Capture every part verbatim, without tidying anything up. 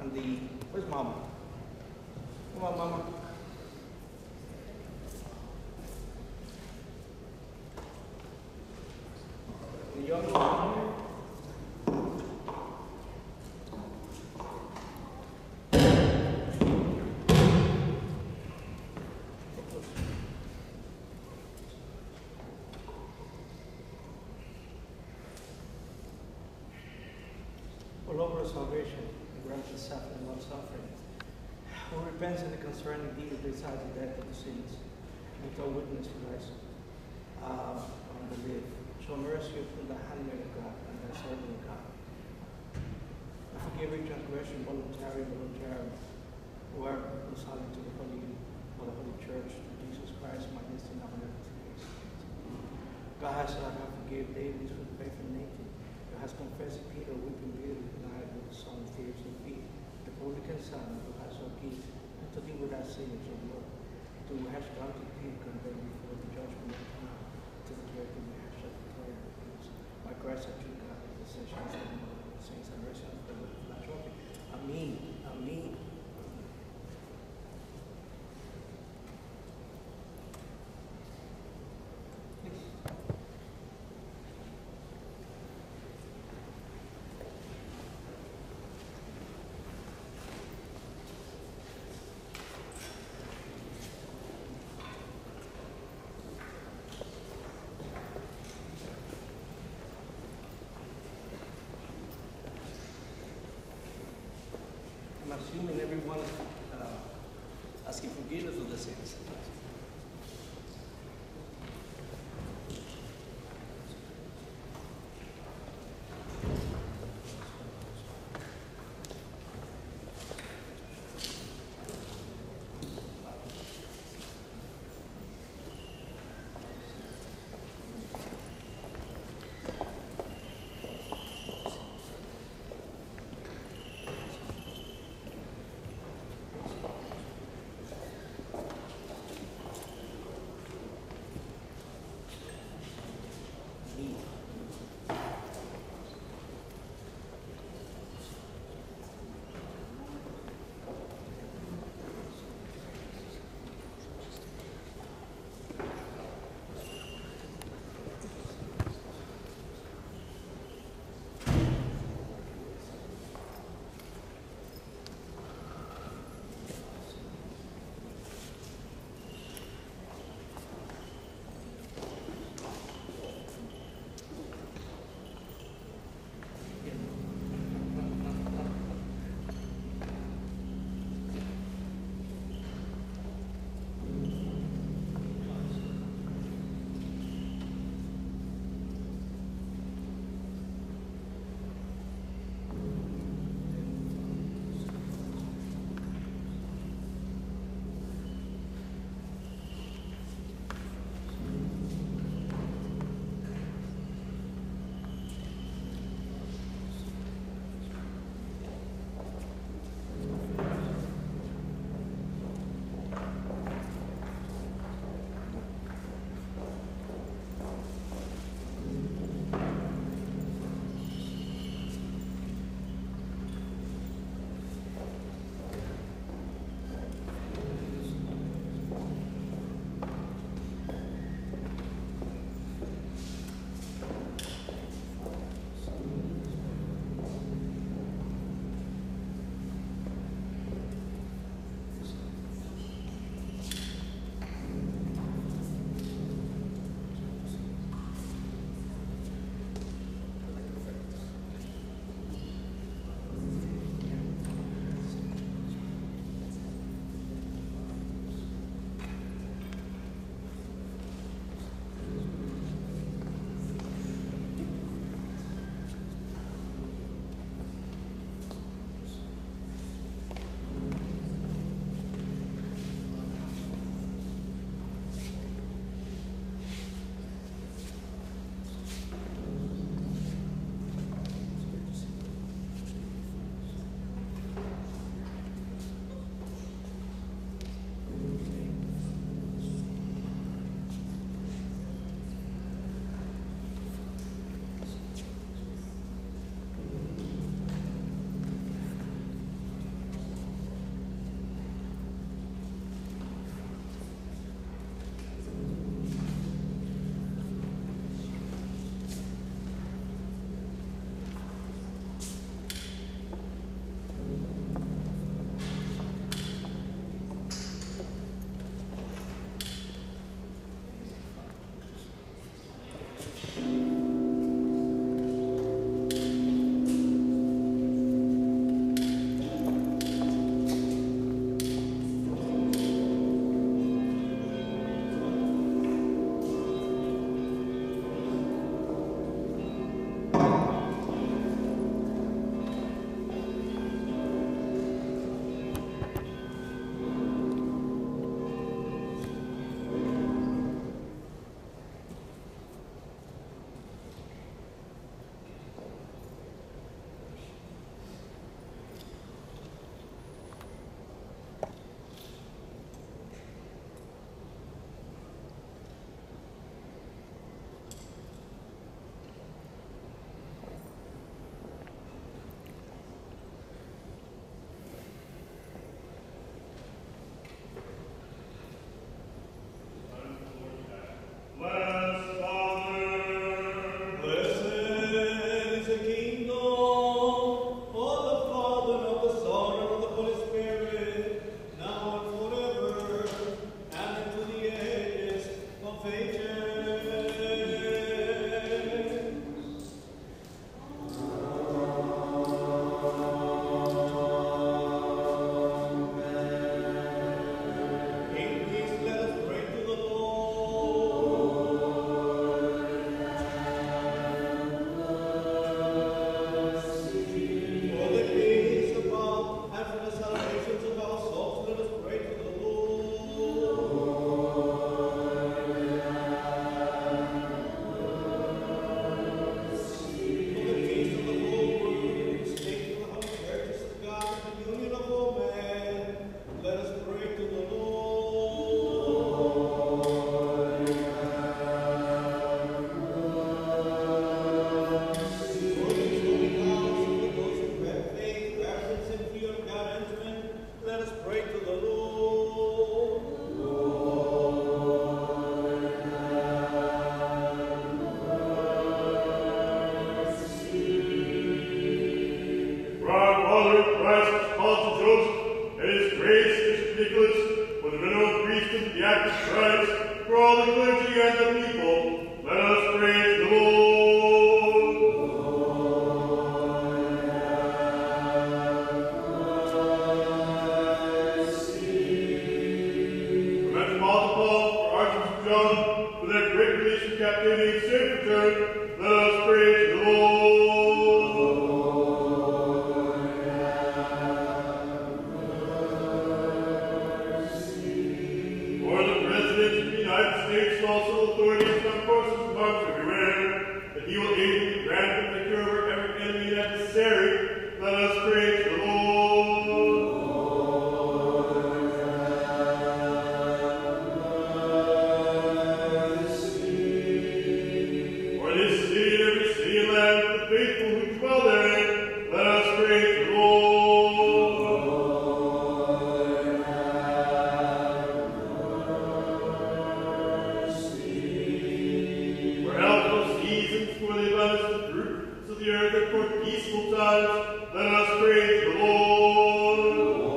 And the, where's Mama? Come on, Mama. The young one. For Lord of salvation, grant us suffering, not suffering. Who repents in the concerning deed besides the death of the sins, and all witness to thy uh, unbelief. Show mercy upon the handmaid of God and thy servant of God. And forgive every transgression, voluntary, voluntary, who are reconciled to the Holy, for the Holy Church, to Jesus Christ, my destiny, and our God has not forgive David who faith and naked. God has confessed Peter, weeping bitterly, denied with the son, tears and feet. The publican son who has no gift, and to deal with our sins, O Lord. To who has gone to keep condemned before the judgment of God, to the great and has shut the glory of peace. By Christ our true God, the sessions of the saints and rest of the flesh. Amen. Amen. I'm assuming everyone is uh, asking forgiveness of the sins. let us praise the Lord. For this city and every city and land, the faithful who dwell therein, let us praise the Lord. For healthful seasons, for the abundance of fruits of the earth, and for peaceful times, let us praise the Lord.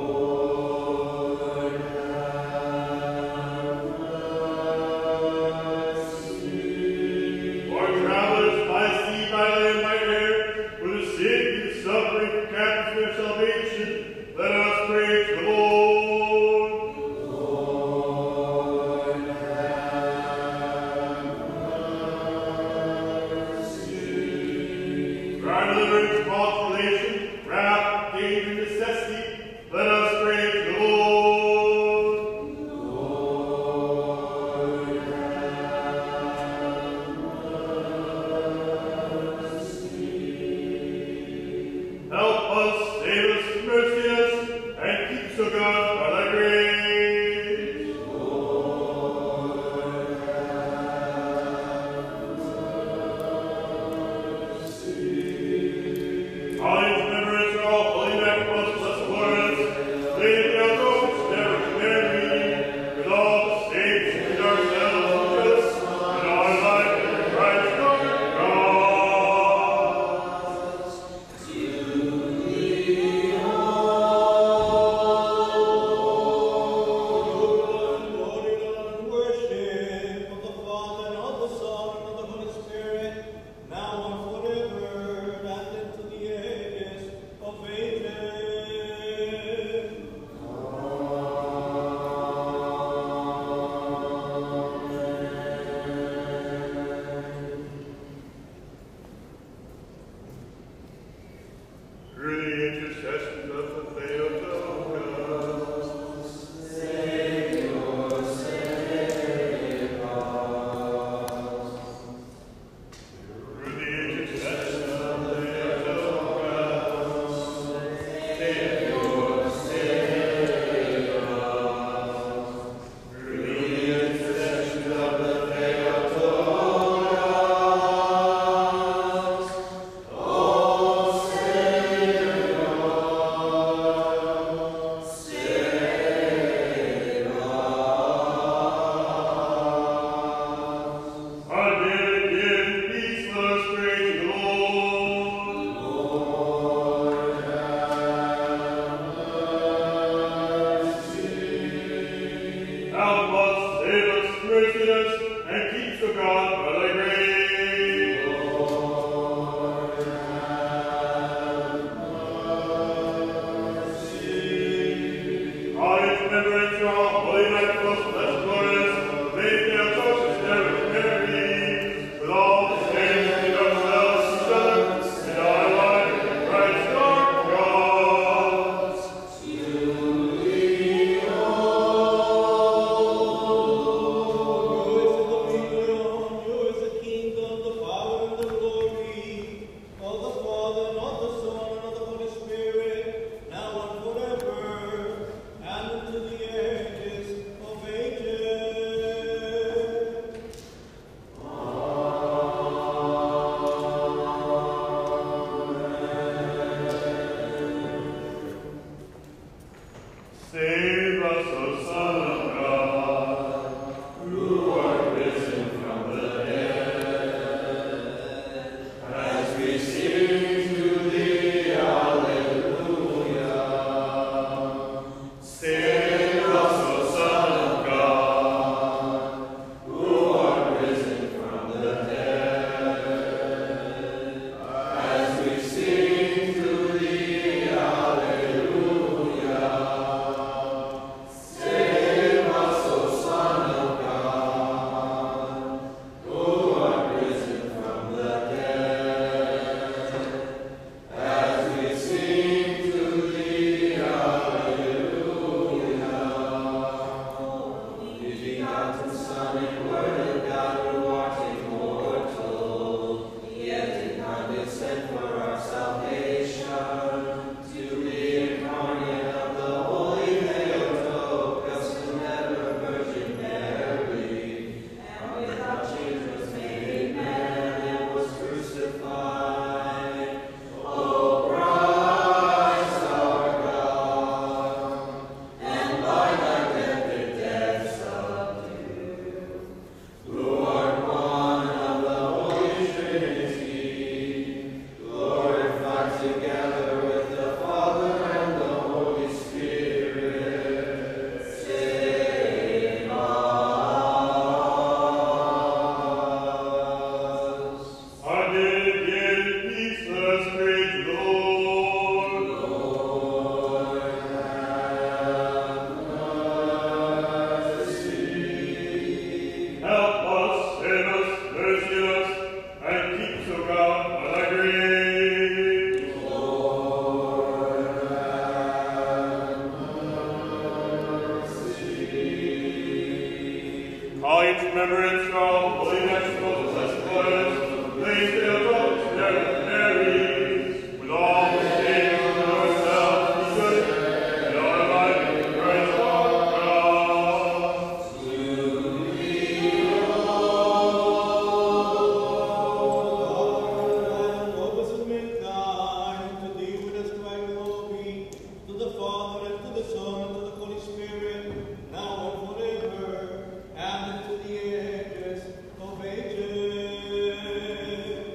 For travelers by sea, by land, by air, for the sick and suffering, for captives for their salvation, let us praise the Lord. For our deliverance from all tribulation, wrath, danger, and necessity, let us praise the Lord. Help us, save us, mercy us, and keep us, O God, by thy grace. Calling to remembrance our all holy Macross, blessed Florence, Lady of the Outposts, never command me, with all the saints and ourselves with us, and our life in Christ our God. To thee, O remembrance of holy Maximals, blessed boys, lay still goats, never marries, with all the saints and ourselves be good, and our life in Christ our God. To the Father, and to the Son, and to the Holy Spirit, now and forever, and into the ages of ages.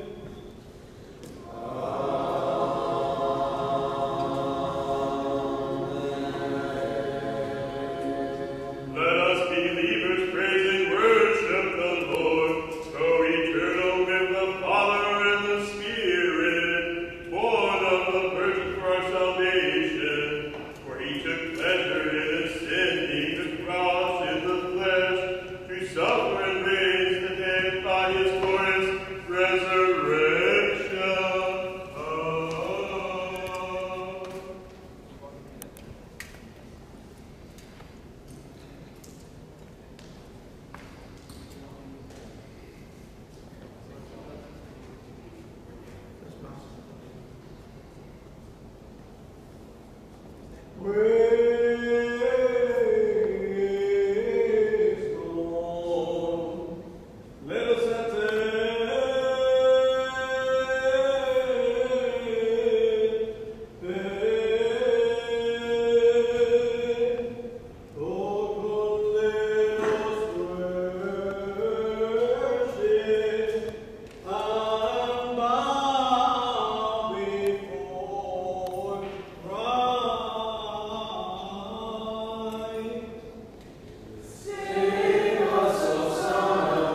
Let us believers praise and worship the Lord, co-eternal with the Father and the Spirit, born of the Virgin for our salvation. For he took pleasure in ascending the cross in the flesh, to suffer and raise the dead by his glorious resurrection. Amen. Praise God. Let us enter. Oh, come, let us worship and bow before Christ. Sing us, O Son of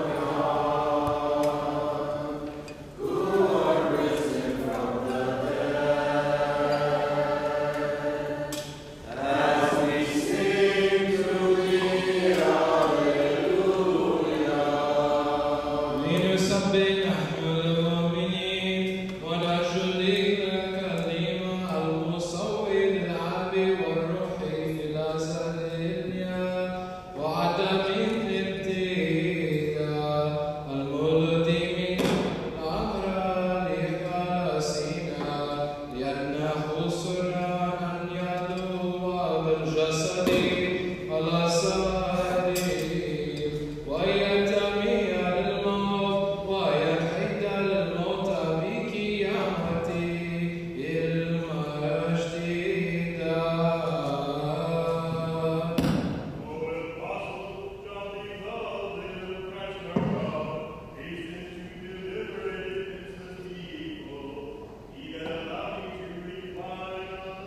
God, who art risen from the dead, as we sing to thee, Alleluia. لنسبح نحن المؤمنين ونجلي الكلمة المصور العب والروح في الأزلية وعدم الابتداء الملدم الأمر لخلاصنا لأنه سرا أن يدعو بالجسد على صليب ويتمي الموت ويحيد الموت بقيامته المجد دار. O Apostle John the Beloved of Christ our God, hasten to deliver his people, he that allowed you to recline on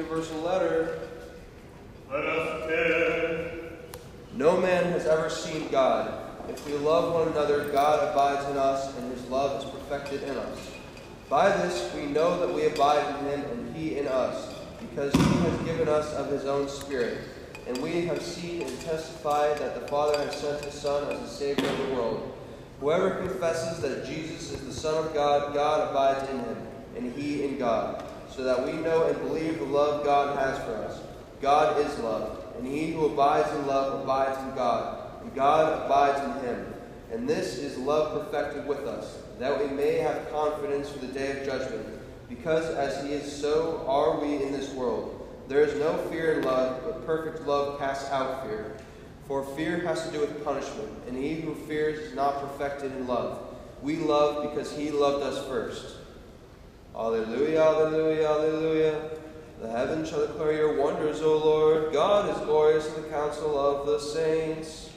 universal letter. Let us attend. No man has ever seen God. If we love one another, God abides in us, and his love is perfected in us. By this we know that we abide in him, and he in us, because he has given us of his own Spirit. And we have seen and testified that the Father has sent his Son as the Savior of the world. Whoever confesses that Jesus is the Son of God, God abides in him, and he in God, so that we know and believe the love God has for us. God is love, and he who abides in love abides in God, and God abides in him. And this is love perfected with us, that we may have confidence for the day of judgment. Because as he is, so are we in this world. There is no fear in love, but perfect love casts out fear. For fear has to do with punishment, and he who fears is not perfected in love. We love because he loved us first. Alleluia, alleluia, alleluia. The heavens shall declare your wonders, O Lord. God is glorious in the council of the saints.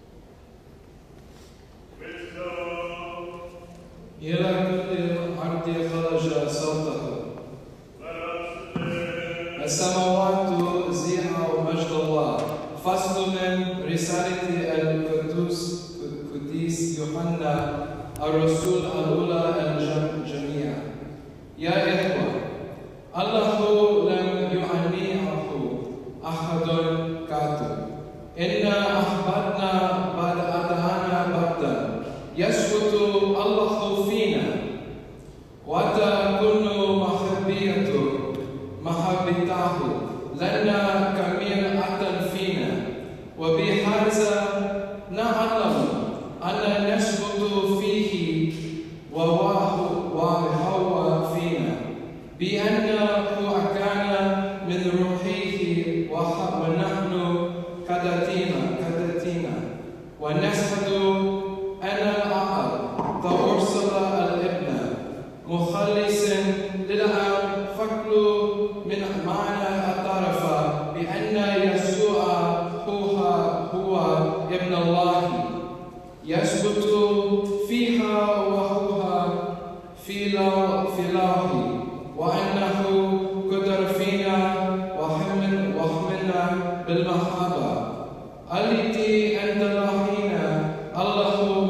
Wisdom. إلى كل الأرض خرج صوته. Let us attend. السماوات زيها مجد الله. فصل من رسالة القدوس قديس يوحنا الرسول الأولى الجميع. يا إخوة، الله لم يعنيه أحد قط. إنا أحببنا بعد أدانا بدا. يسكت الله فينا وتكون محبيته محبته لنا كميلة فينا. وبهذا نعلم أن نسكت فيه وهو فينا، بأنه كان من روحه ونحن كدتنا كدتنا ونشهد أن الآب أرسل الابن مخلصا للآب فكل من معنى اعترف بأن يسوع هو هو ابن الله. يثبت فيها وهو في الله، وأنه قدر فينا وحملنا بالمحبة التي عند الله. الله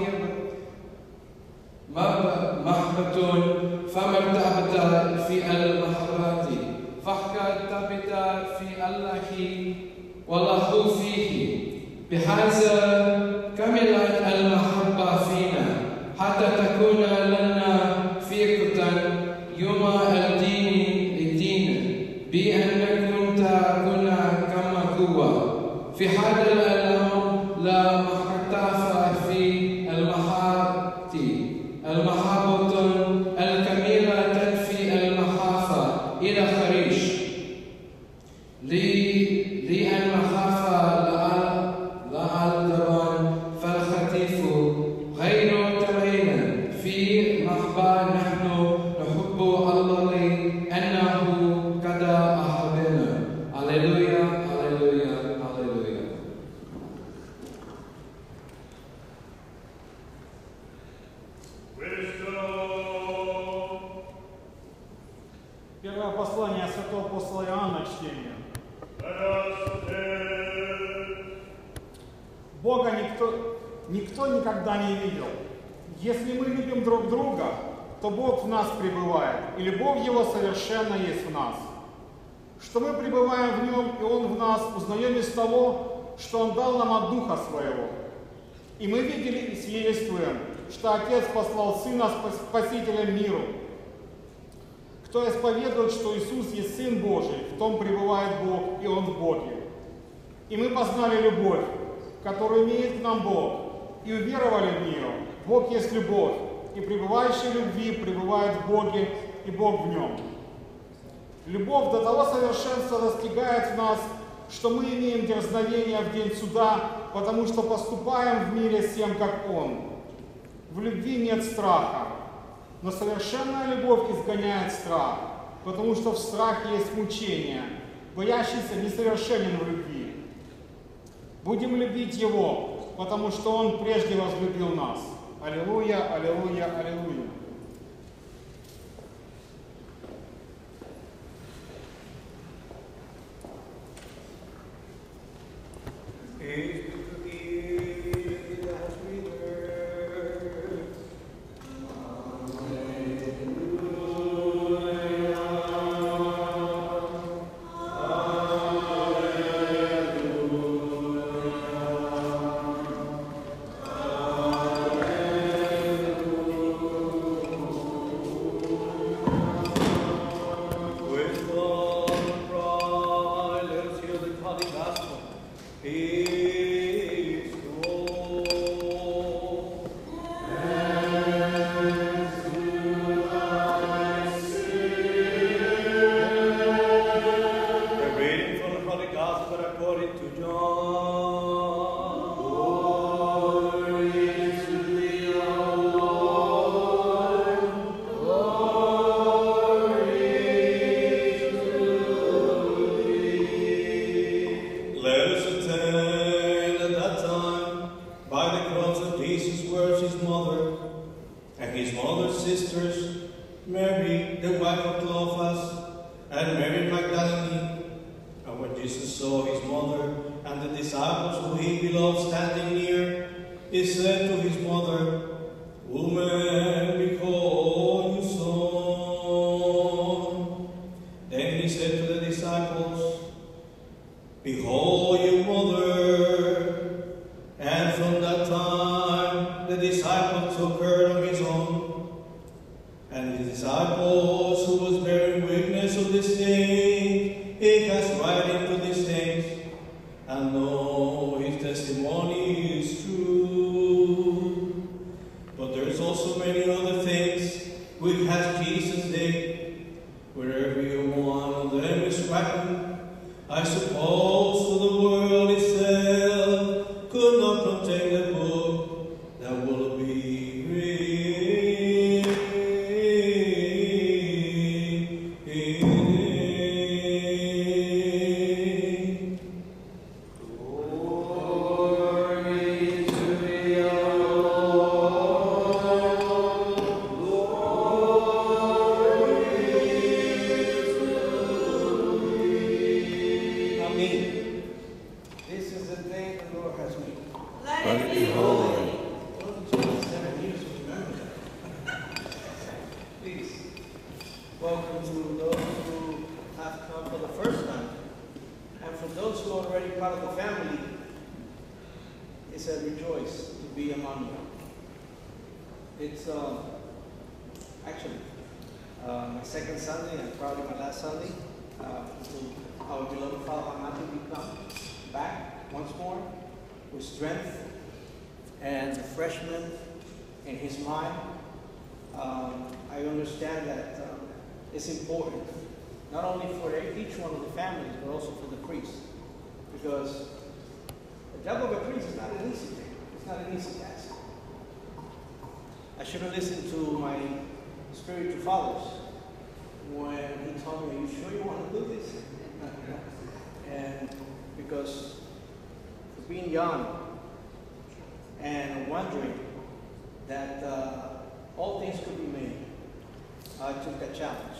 محبة فمرتبط في المحبة، فاحتبط في الله والله فيه. بهذا كملت المحبة فينا حتى تكون لنا ثقة يوم الدين الدين بأن كنت كنا كما هو. في هذا العالم لا محتفى في المحبة المحبة الكاملة تنفي المخافة إلى خارج، لأن مخافة لعل فالخفيف غير تمام في محبة. نحن نحب الله لأنه قد أحبنا. هللويا هللويا هللويا. Первое послание святого апостола Иоанна, чтение. Бога никто, никто никогда не видел. Если мы любим друг друга, то Бог в нас пребывает, и любовь Его совершенно есть в нас. Что мы пребываем в Нем, и Он в нас, узнаем из того, что Он дал нам от Духа Своего. И мы видели и свидетельствуем, что Отец послал Сына Спасителя миру. Кто исповедует, что Иисус есть Сын Божий, в том пребывает Бог, и Он в Боге. И мы познали любовь, которую имеет к нам Бог, и уверовали в нее. Бог есть любовь, и пребывающий в любви пребывает в Боге, и Бог в нем. Любовь до того совершенства достигает в нас, что мы имеем дерзновение в день суда, потому что поступаем в мире с тем, как Он. В любви нет страха, но совершенная любовь изгоняет страх, потому что в страхе есть мучение, боящийся несовершенен в любви. Будем любить Его, потому что Он прежде возлюбил нас. Аллилуйя, аллилуйя, аллилуйя. Glory to John. Glory to thee, O Lord. Glory to thee. Let us attend at that time by the cross of Jesus were his mother and his mother's sisters, Mary, the wife of Clopas, and Mary Magdalene. And when Jesus saw his mother and the disciples whom he beloved standing near, he said to his mother, Woman, behold your son. Then he said to the disciples, Behold your mother. And from that time the disciple took her on his own. And the disciples who was bearing witness of this thing, he has writing to these things, and know his testimony is true. But there's also many other things which has Jesus did, where every one of them is written. I suppose to the world itself could not contain the book that will be written. Glory to thee, O Lord. Glory to thee. Amen. This is the day the Lord has made. Let it be holy. Only twenty-seven years of remember. Please, welcome to those who have come for the first time. And for those who are already part of the family, it's a rejoice to be among you. It's um, actually uh, my second Sunday and probably my last Sunday uh, until our beloved Father Amati will come back once more with strength and refreshment in his mind. Um, I understand that um, it's important, not only for each one of the families, but also for the priests. Because the job of a priest is not an easy thing. It's not an easy task. I should have listened to my spiritual fathers when he told me, are you sure you want to do this? And because for being young and wondering that uh, all things could be made, I took that challenge.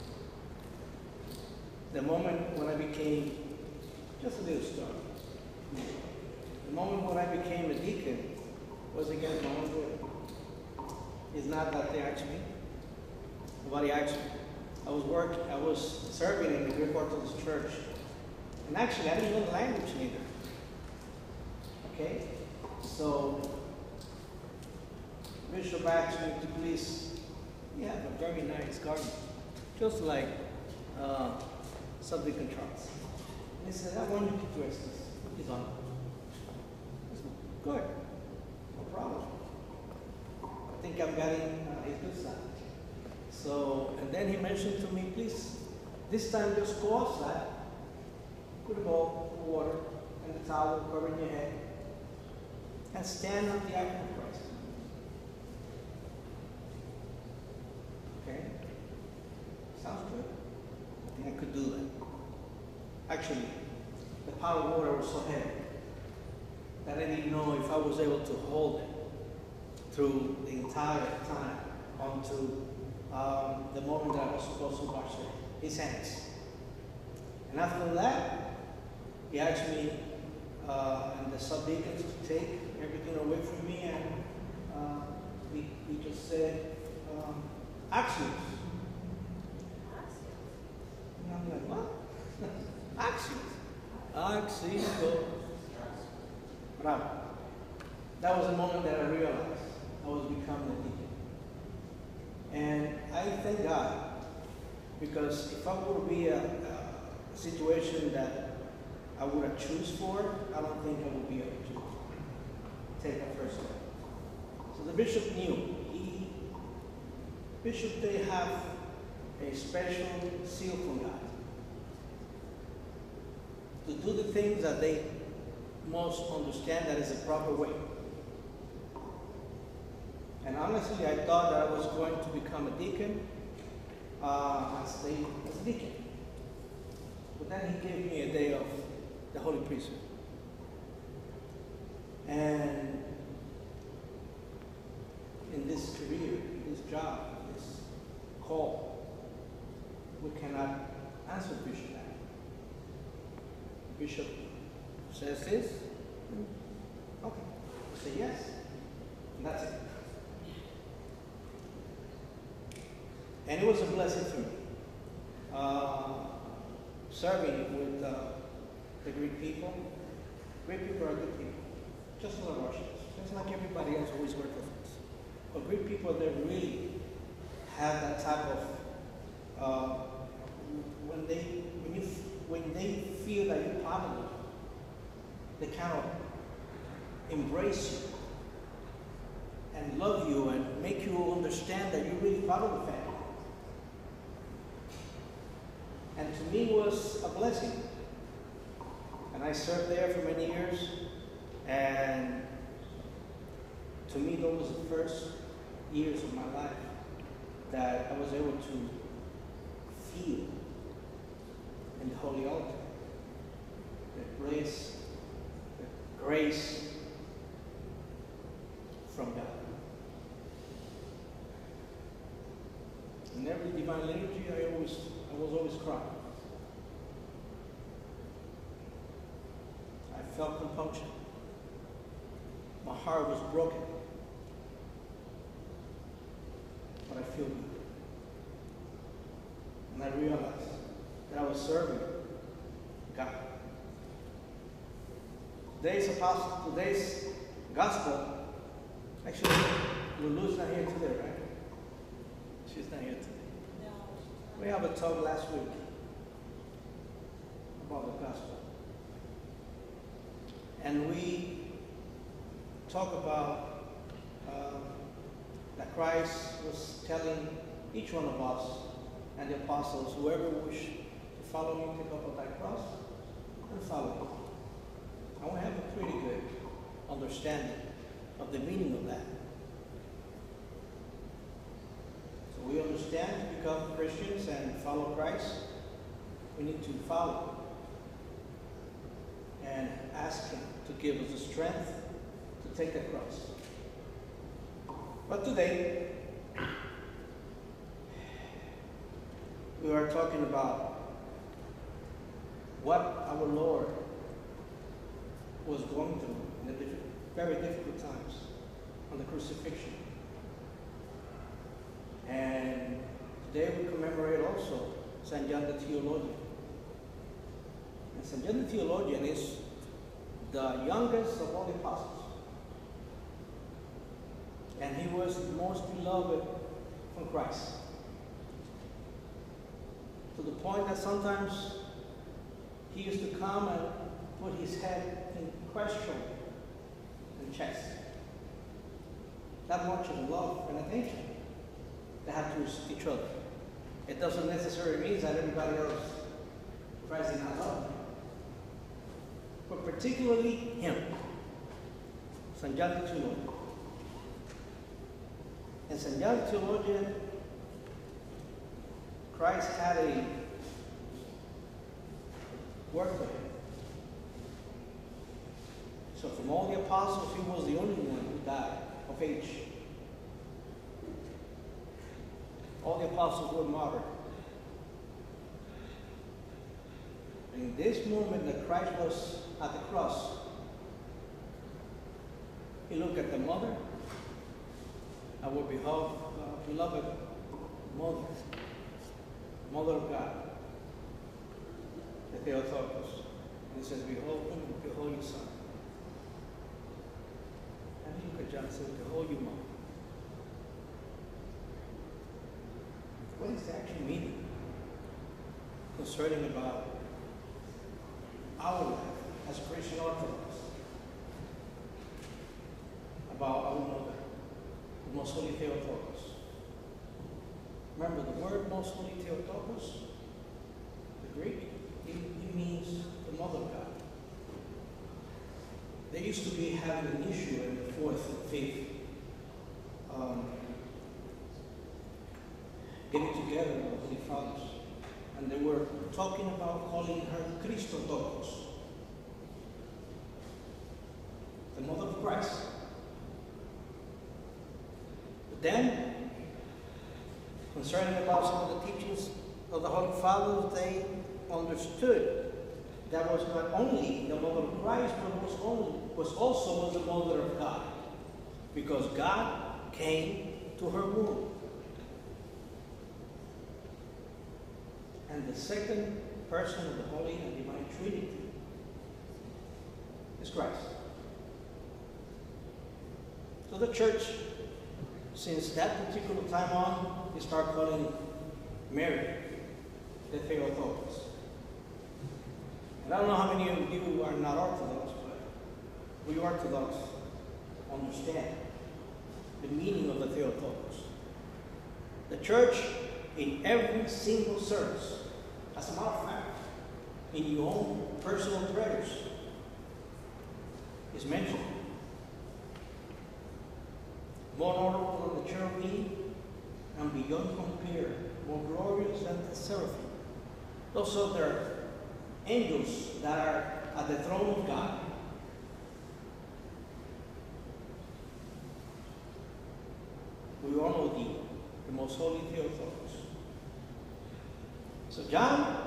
The moment when I became just a little star, the moment when I became a deacon was against my own will. It's not that they asked me. Nobody asked me. I was working, I was serving in the Greek Orthodox Church. And actually, I didn't know the language neither. Okay? So, Bishop asked me to please, yeah, a very nice garden. Just like uh, something contrasts. And he said, I want you to dress this. He's on. I said, good. No problem. I think I'm getting uh, his good side. So, and then he mentioned to me, please, this time just go outside, put a bowl of water and the towel covering your head, and stand on the icon of Christ. Okay? Sounds good. I think I could do that. Actually, the pot of water was so heavy that I didn't know if I was able to hold it through the entire time until um, the moment that I was supposed to wash it, his hands. And after that, he asked me uh, and the subdeacons to take everything away from me, and uh, he, he just said, um, Axios. And I'm like, what? Axios. Axios. Bravo. That was the moment that I realized I was becoming a deacon. And I thank God, because if I were to be a, a situation that I would have choose for, I don't think I would be able to take that first step. So the bishop knew. He, bishop, they have a special seal from God. to do the things that they most understand that is the proper way. And honestly, I thought that I was going to become a deacon, uh, as, they, as a deacon. But then he gave me a day of the Holy Priesthood. And in this career, in this job, in this call, we cannot answer Bishop that. Bishop says this, okay, say yes, and that's it. And it was a blessing for me. Uh, serving with uh, the Greek people. Greek people are good people, just like Russians. Just like everybody else always works with us. But Greek people, they really have that type of, uh, when they when you when they feel that you're part of it, they kind of embrace you and love you and make you understand that you're really part of the family. And to me, it was a blessing. And I served there for many years. And to me, those were the first years of my life that I was able to feel in the Holy Altar the grace, the grace from God. In every divine liturgy, I always, I was always crying. I felt compunction. My heart was broken. But I feel good. And I realized that I was serving God. Today's apostle, today's gospel, actually, Lulu's not here today, right? She's not here today. No. We have a talk last week about the gospel. And we talk about um, that Christ was telling each one of us and the apostles, whoever wish to follow me, pick up thy cross and follow me. And we have a pretty good understanding of the meaning of that. So we understand to become Christians and follow Christ, we need to follow and ask Him to give us the strength to take the cross. But today, we are talking about what our Lord was going through in the diff- very difficult times on the crucifixion. And today we commemorate also Saint John the Theologian. And Saint John the Theologian is the youngest of all the apostles. And he was the most beloved from Christ. To the point that sometimes he used to come and put his head in Christ's shoulder and chest. That much of love and attention they have to each other. It doesn't necessarily mean that everybody else Christ did not love him. But particularly him, Saint John the Theologian. And Saint John the Theologian, Christ had a word for him. So from all the apostles, he was the only one who died of age. All the apostles were martyred. In this moment that Christ was at the cross, he looked at the mother, our beloved, uh, beloved mother, mother of God, the Theotokos. And he says, behold him, behold your son. And he looked at John and says, behold your mother. What is the actual meaning concerning about our life as Christian Orthodox? About our mother, the Most Holy Theotokos. Remember the word Most Holy Theotokos, the Greek, it, it means the mother Mother of God. They used to be having an issue in the fourth and fifth um, getting together with the Holy Fathers. And they were talking about calling her Christotokos, the Mother of Christ. But then, concerning about some of the teachings of the Holy Fathers, they understood that was not only the Mother of Christ, but was, only, was also the Mother of God, because God came to her womb. And the second person of the Holy and Divine Trinity is Christ. So the Church, since that particular time on, they start calling Mary the Theotokos. And I don't know how many of you are not Orthodox, but we Orthodox understand the meaning of the Theotokos. The Church, in every single service, as a matter of fact, in your own personal prayers, is mentioned. More honorable than the cherubim, and beyond compare, more glorious than the seraphim. Those are the angels that are at the throne of God. We all know thee, the most holy Theotokos. So John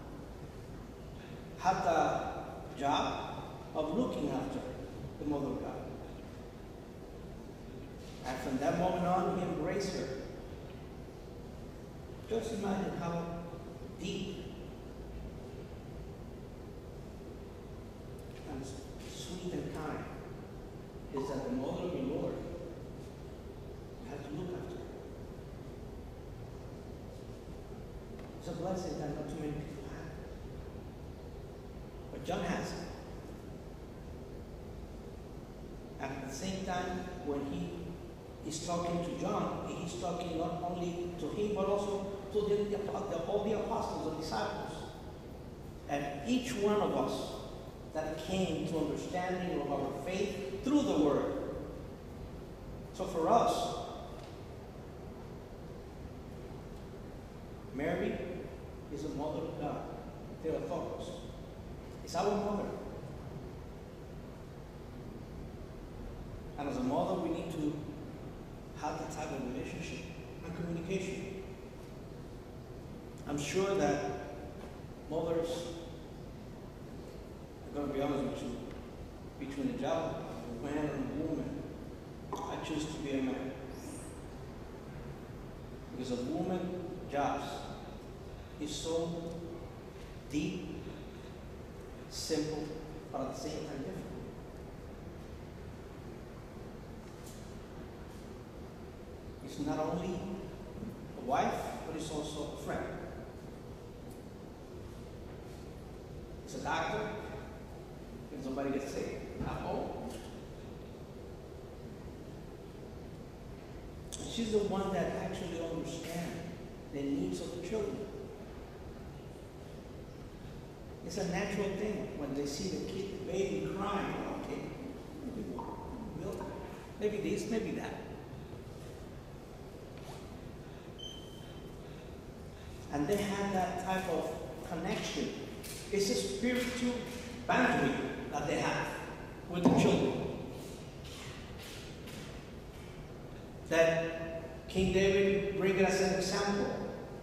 had the job of looking after the Mother of God. And from that moment on, he embraced her. Just imagine how deep and sweet and kind is that the Mother of the Lord had to look after her. It's a blessing that not too many people have. But John has it. And at the same time, when he is talking to John, he's talking not only to him, but also to the, the, the, all the apostles and disciples. And each one of us that came to understanding of our faith through the Word. So for us, Mary is the Mother of God, Theotokos. It's our mother. And as a mother, we need to have that type of relationship and communication. I'm sure that mothers, I'm going to be honest with you, between a job, a man and a woman, I choose to be a man. Because a woman jobs is so deep, simple, but at the same time difficult. It's not only a wife, but it's also a friend. It's a doctor, when somebody gets sick, at home. She's the one that actually understands the needs of the children. It's a natural thing when they see the kid, the baby crying. Okay, maybe milk, maybe this, maybe that. And they have that type of connection. It's a spiritual boundary that they have with the children. That King David brings as an example.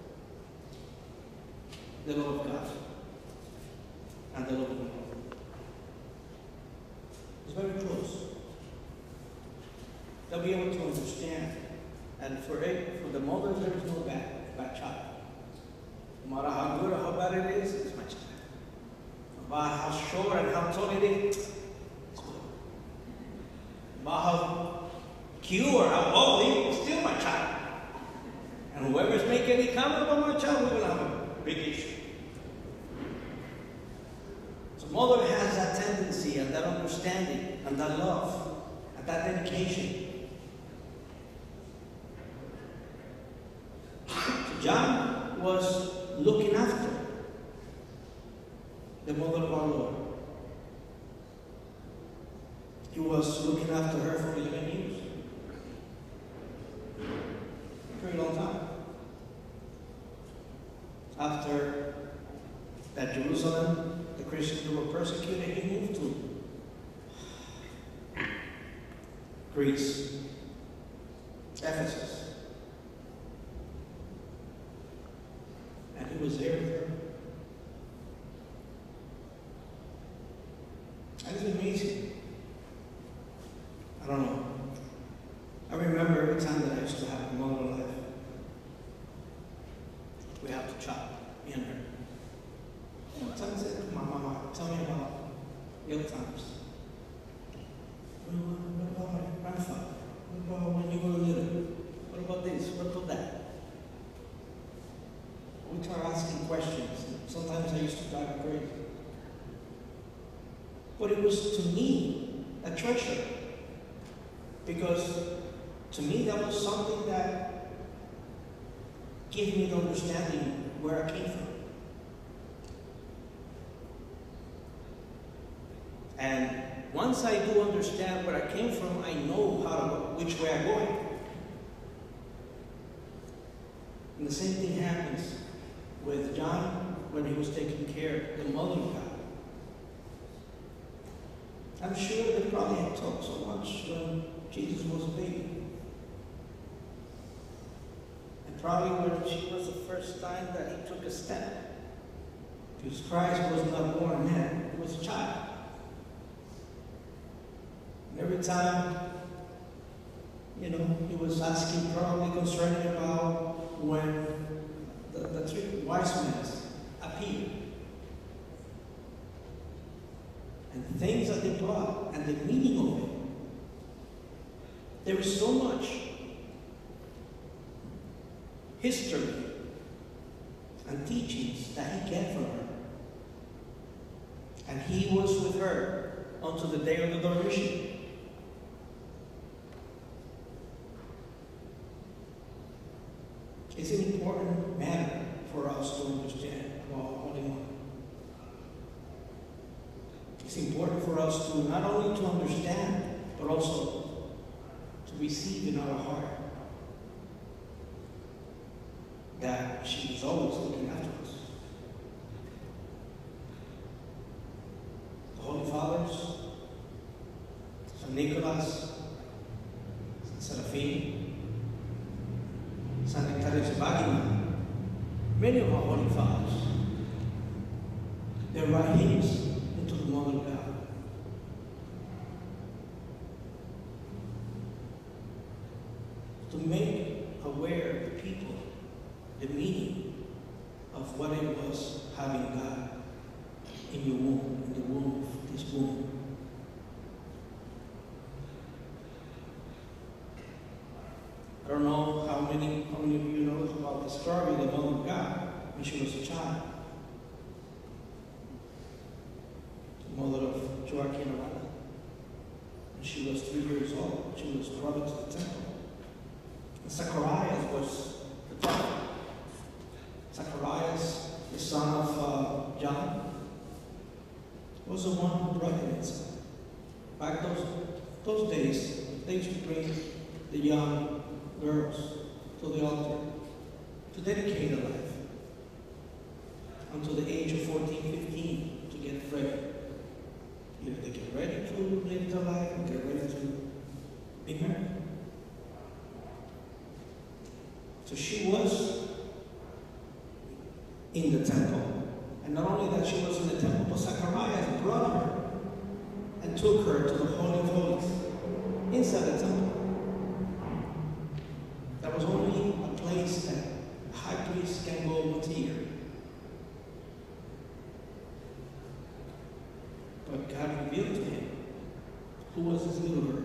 The love of God and the love of the Lord. It's very close. They'll be able to understand. And for it, for the mothers, there is no bad, bad child. No matter how good or how bad it is, it's my child. No matter how short and how tall it is, it's good. No matter how cute or how ugly, it's still my child. And whoever's making any comment about my child, we're going to have a big issue. So mother has that tendency and that understanding and that love and that dedication. So John was looking after the mother of our Lord. He was looking after her for eleven years. A very long time. After that Jerusalem, the Christians were persecuted, he moved to Greece, Ephesus. And he was there with her. And it's amazing. I don't know. I remember every time that I used to have a mother alive, we have to chop, me and her. Sometimes I said, come on, Mama, tell me about the old times. What about my grandfather? What about when you were little? What about this? What about that? We start asking questions. Sometimes I used to drive her crazy. But it was to me a treasure. Because to me that was something that gave me the understanding where I came from. And once I do understand where I came from, I know how to, which way I'm going. And the same thing happens with John when he was taking care of the mother of God. I'm sure they probably had talked so much when Jesus was a baby. And probably when she was the first time that he took a step. Because Christ was not born a man, he was a child. And every time, you know, he was asking probably concerning about when the, the three wise men appeared. And the things that they brought and the meaning of it. There is so much history and teachings that he get from her. And he was with her until the day of the Dormition. It's an important matter for us to understand about Holy Mother. It's important for us to not only to understand, but also to receive in our heart that she is always looking after us. The Holy Fathers, Saint Nicholas, Saint Seraphim, Saint Nectarius Bagina, many of our Holy Fathers, they write hymns into the Mother of God. To make aware of the people the meaning of what it was having God in your womb, in the womb of this womb. I don't know how many, how many of you know about the story of the Mother of God when she was a child. The mother of Joachim Arana. When she was three years old, she was brought into the temple. And Zacharias was the prophet. Zacharias, the son of uh, John, was the one who brought him inside. Back those, those days, they used to bring the young girls to the altar to dedicate their life until the age of fourteen, fifteen to get ready. Either they get ready to live their life or get ready to be married. So she was in the temple. And not only that she was in the temple, but Zacharias brought her and took her to the Holy of Holies inside the temple. That was only a place that a high priest can go once a year. But God revealed to him who was his little girl.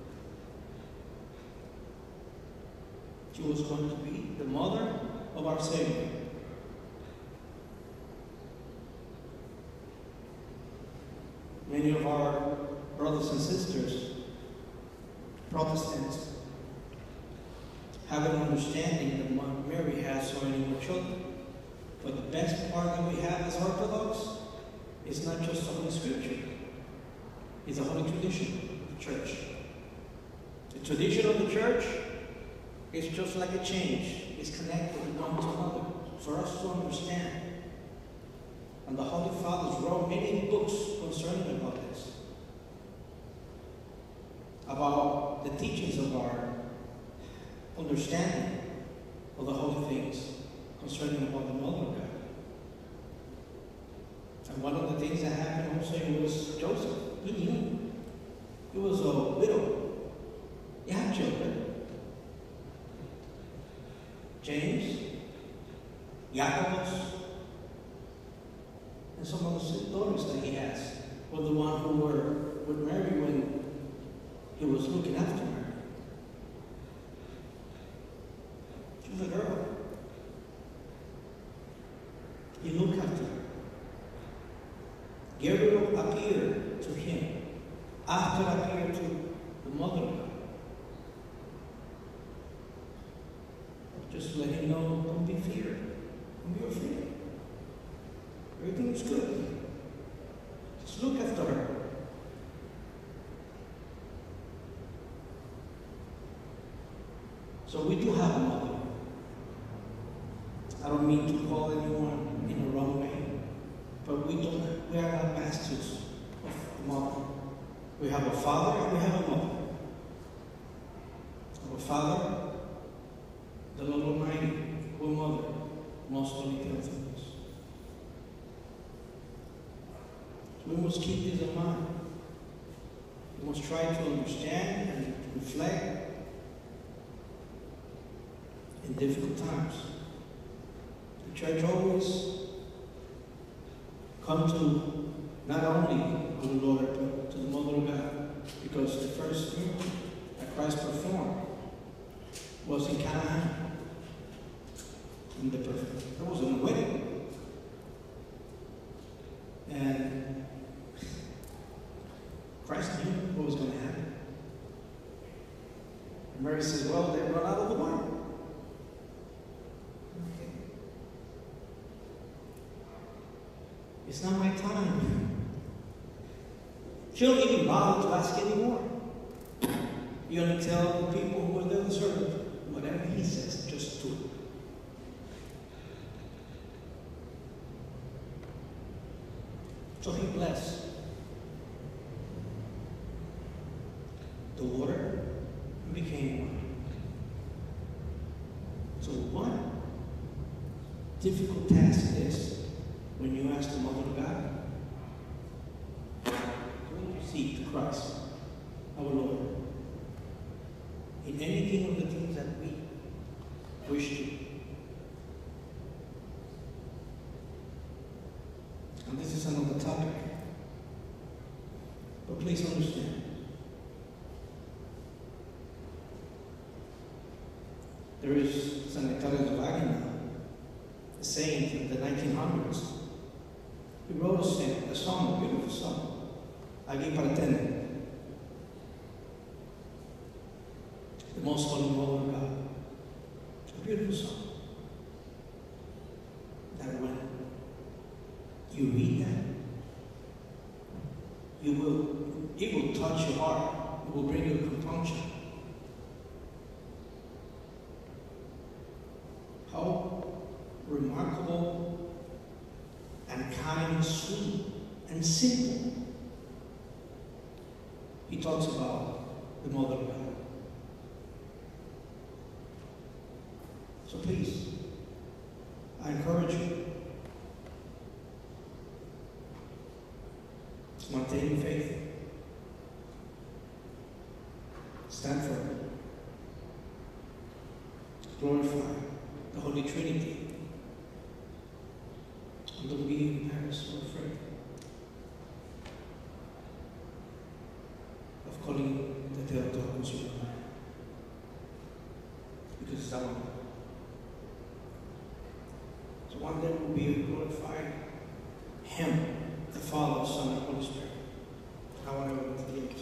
She was going to be the mother of our Savior. Many of our brothers and sisters, Protestants, have an understanding that Mary has so many more children. But the best part that we have as Orthodox It's not just the Holy Scripture. It's a holy tradition of the church. The tradition of the church is just like a change. It's connected one to another for us to understand. And the Holy Fathers wrote many books concerning about this. About the teachings of our understanding of the holy things concerning about the Mother of God. And one of the things that happened also was Joseph. He knew. He was a widow. He had children. James, Jacobus, and some of the daughters that he has were the one who were with Mary when he was looking after her. She was a girl. He looked after her. Gabriel appeared to him after appeared to the mother of God. Just let him know, don't be feared. Don't be afraid. Everything is good. Just look after her. So we do have a mother. I don't mean to call anyone in the wrong way, but we don't. We are not masters of the mother. We have a father and we have a mother. Our father, the Lord Almighty, our mother, most holy Theophilus. So we must keep this in mind. We must try to understand and reflect in difficult times. The church always come to not only to the Lord, but to the Mother of God, because the first miracle that Christ performed was in Cana. In the perfect, there was a wedding, and Christ knew what was going to happen. And Mary says, "Well, they run out of the wine." Okay. It's not my time. She don't even bother to ask anymore. You only tell the people who are there, the servant, whatever he says, just do it. So he blessed the water and became wine. So what difficult task it is when you ask the Mother of God, when you seek Christ, our Lord, in anything of the things that we wish to. And this is another topic. But please understand. There is Saint Nectarius of Agna, a saint in the nineteen hundreds. He wrote a, sing, a song, a beautiful song, Agi Partene, the most holy Mother of God. A beautiful song. That when you read that, you will, it will touch your heart. It will bring you compunction. How remarkable and kind and sweet and simple. He talks about the Mother of God. So please, I encourage you, maintain faith. Stand firm. Glorify the Holy Trinity. And don't be embarrassed or afraid of calling the Theotokos your God. Because it's our God. So one day we'll be glorified Him, the Father, Son, and Holy Spirit. I want to go to the end.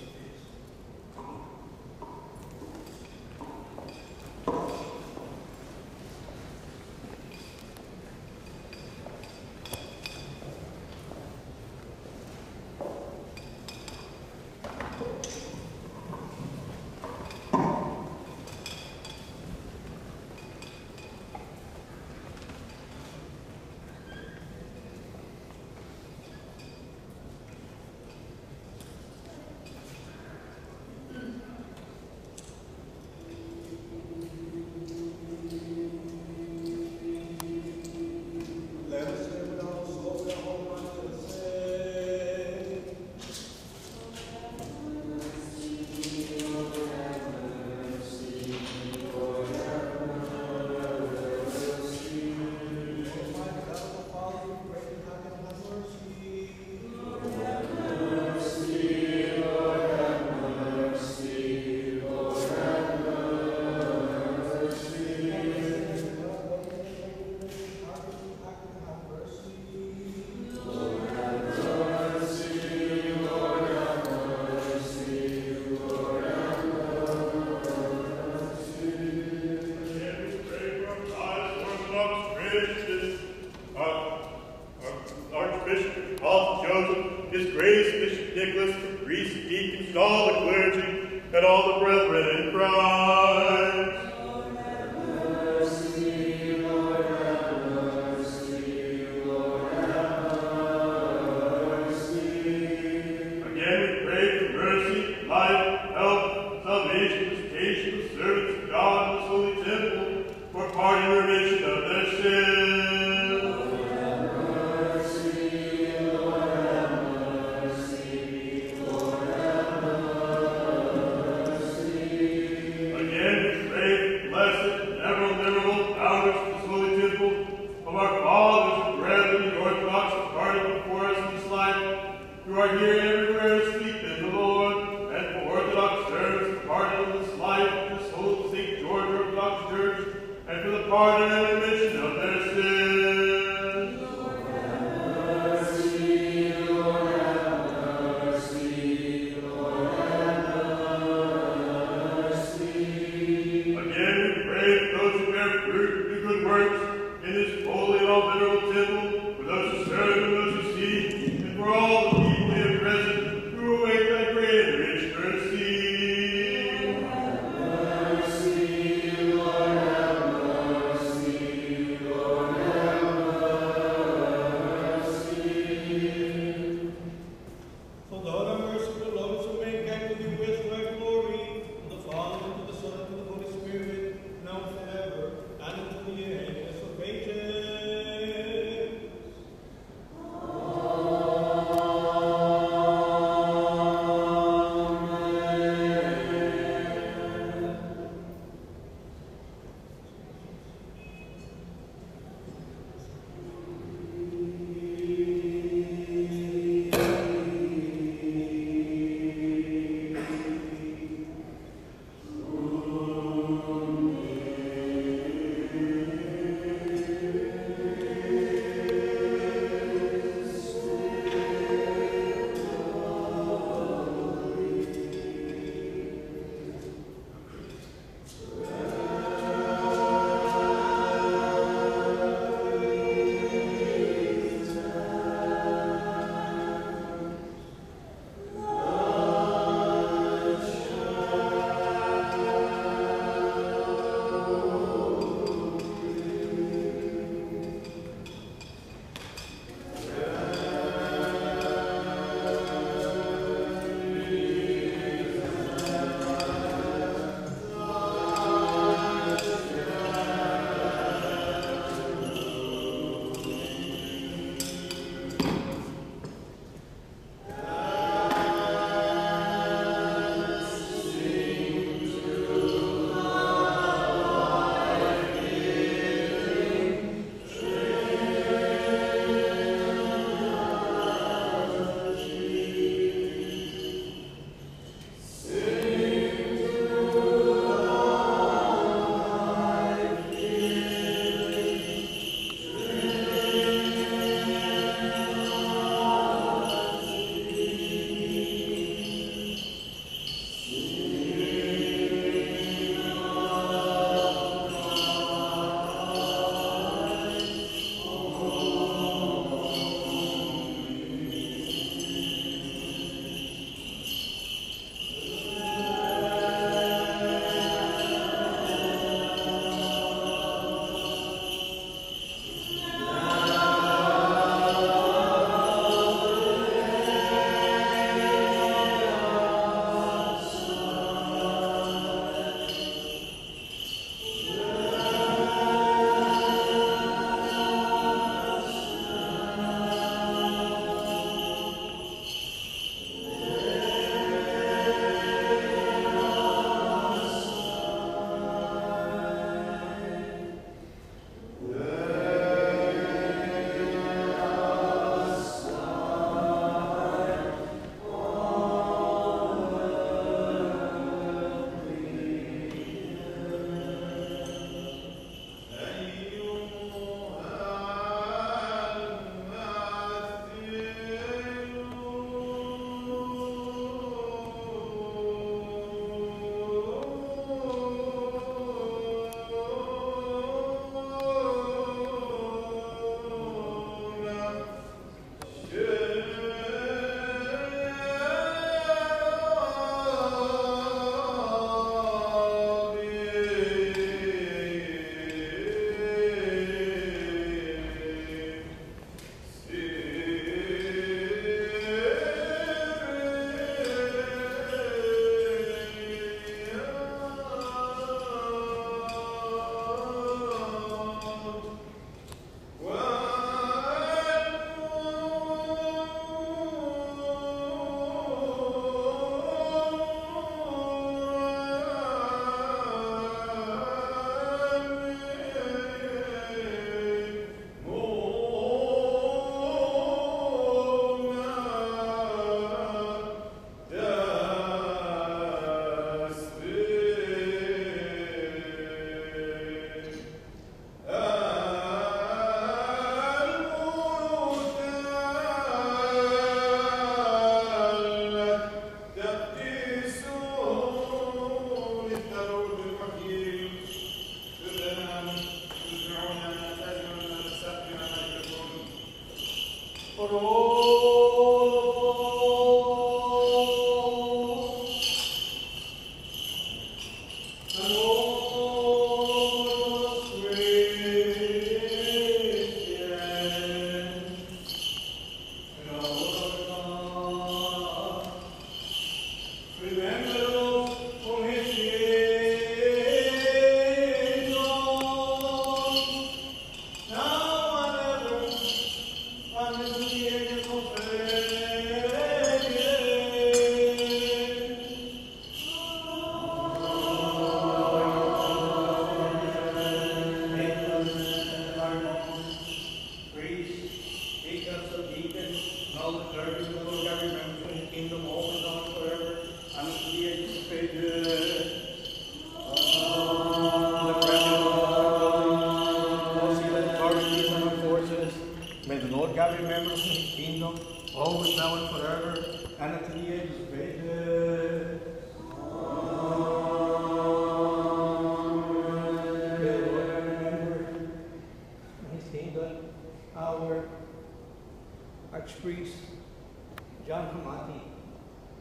His Grace Bishop Nicholas, the priests, deacons, and all the clergy, and all the brethren in Christ. Lord have mercy, Lord have mercy, Lord have mercy. Again we pray for mercy, life, health, salvation, visitation of servants of God in this holy temple, for pardon and remission of their sins. Lord have mercy, Lord have mercy, Lord have mercy. Again we pray for blessed, never memorable founders of this holy temple, of our fathers and brethren, the Orthodox departed before us in this life, who are here and everywhere asleep in the Lord, and for Orthodox servants departed in this life, this holy Saint George Orthodox Church, and for the pardon and remission of their sins. Lord have mercy, Lord have mercy, Lord have mercy. Again we pray for those who bear fruit and do good works in this holy and all venerable temple, for those who serve and those who seek, and for all the people here present, who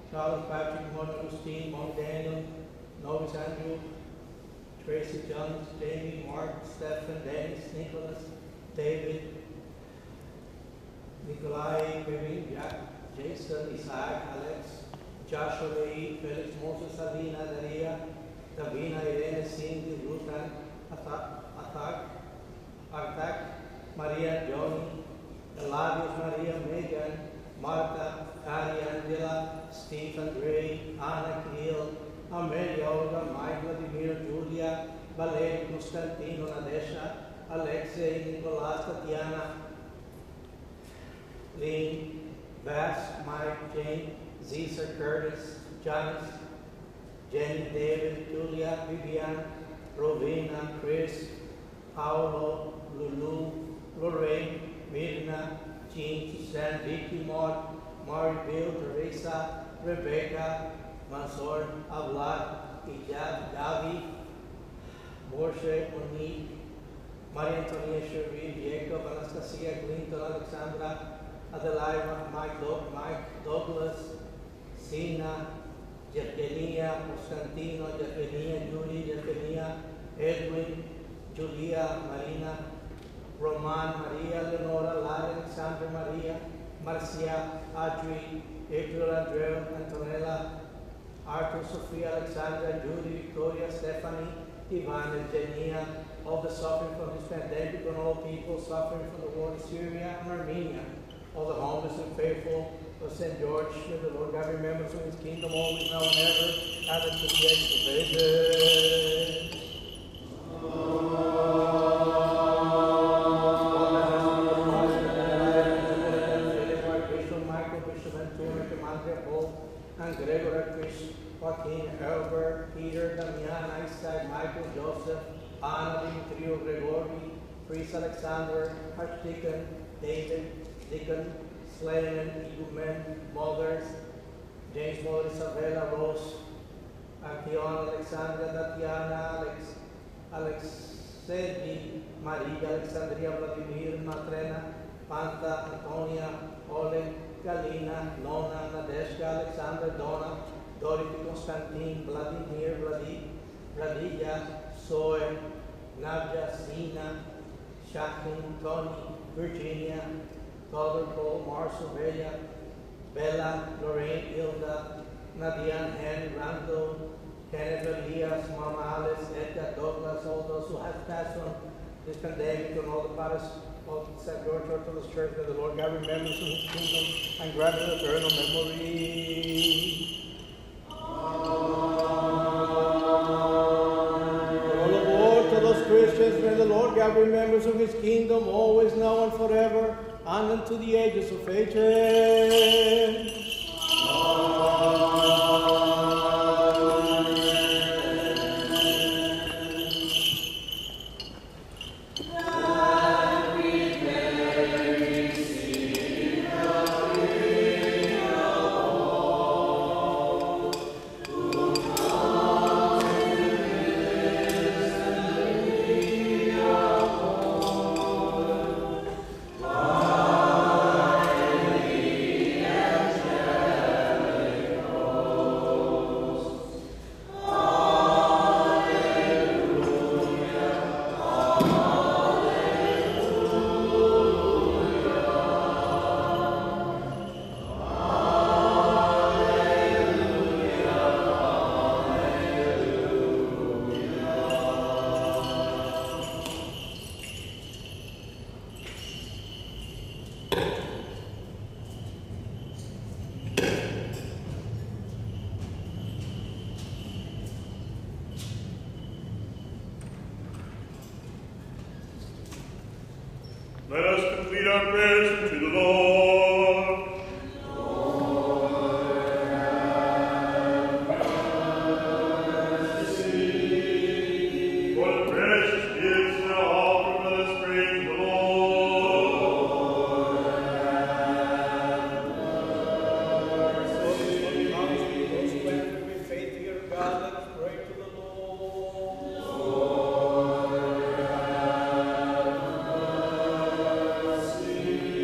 Charles Patrick, Mona Agustin, Mom Daniel, Novis Andrew, Tracy Jones, Jamie, Mark, Stephen, Dennis, Nicholas, David, Nikolai, Kevin, Jack, Jason, Isaac, Alex, Joshua Lee, Felix, Moses, Sabina, Daria, Davina, Irene, Cindy, Rutan, Atak, Artak, Maria, Johnny, Eladius, Maria, Megan, Martha, Kari, Angela, Steve, Andre, Anna, Kirill, Amelia, Olga, Mike, Vladimir, Julia, Valery, Constantino, Nadesha, Alexei, Nicolas, Tatiana, Lynn, Bass, Mike, Jane, Caesar, Curtis, Janice, Jenny, David, Julia, Vivian, Rovina, Chris, Paolo, Lulu, Lorraine, Mirna, Jean, Suzanne, Vicky, Maud, Mari, Bill, Teresa, Rebecca, Mansour, Avlad, Ijab, Gavi, Moshe, Monique, Maria Antonia, Cherie, Jacob, Anastasia, Clinton, Alexandra, Adelaide, Mike, Doug, Mike, Douglas, Sina, Jefenia, Constantino, Jefenia, Julie, Jefenia, Edwin, Julia, Marina, Roman, Maria, Leonora, Lara, Alexandra, Maria, Marcia, Audrey, April, Andrea, Antonella, Arthur, Sophia, Alexandra, Judy, Victoria, Stephanie, Ivan, Eugenia, all the suffering from this pandemic, and all people suffering from the war in Syria and Armenia, all the homeless and faithful of Saint George, may the Lord God remember from his kingdom always, now and ever, and at the age of ages. And Gregor, Chris, Joaquin, Albert, Peter, Damian, Isaac, Michael, Joseph, Anna, Dimitrio, Gregory, Chris, Alexander, Archdeacon, David, Deacon, Slayan, Igumen, Mothers, James, Mother, Isabella, Rose, Antiona, Alexandra, Tatiana, Alex, Alexedi, Maria, Alexandria, Vladimir, Matrena, Panta, Antonia, Oleg, Galina, Nona, Nadeshka, Alexander, Donna, Dorothy, Constantine, Vladimir, Vladi, Vladija, Zoe, Nadia, Sina, Shakin, Tony, Virginia, Father Paul, Marcel, Bella, Bella, Lorraine, Hilda, Nadia, Henry, Randall, Kenneth, Elias, Mama Alice, Edgar, Douglas, all those who have passed on this pandemic, and all the fathers of Saint George Orthodox Church, that the Lord God remembers in his kingdom and grant an eternal memory. All aboard to those Christians, may the Lord God remembers of his kingdom always, now and forever, and unto the ages of ages. Let us complete our prayers to the Lord. For the precious gifts now offered, let us praise the Lord. Those who enter with faith to your God, let us pray to the Lord. Lord, have mercy.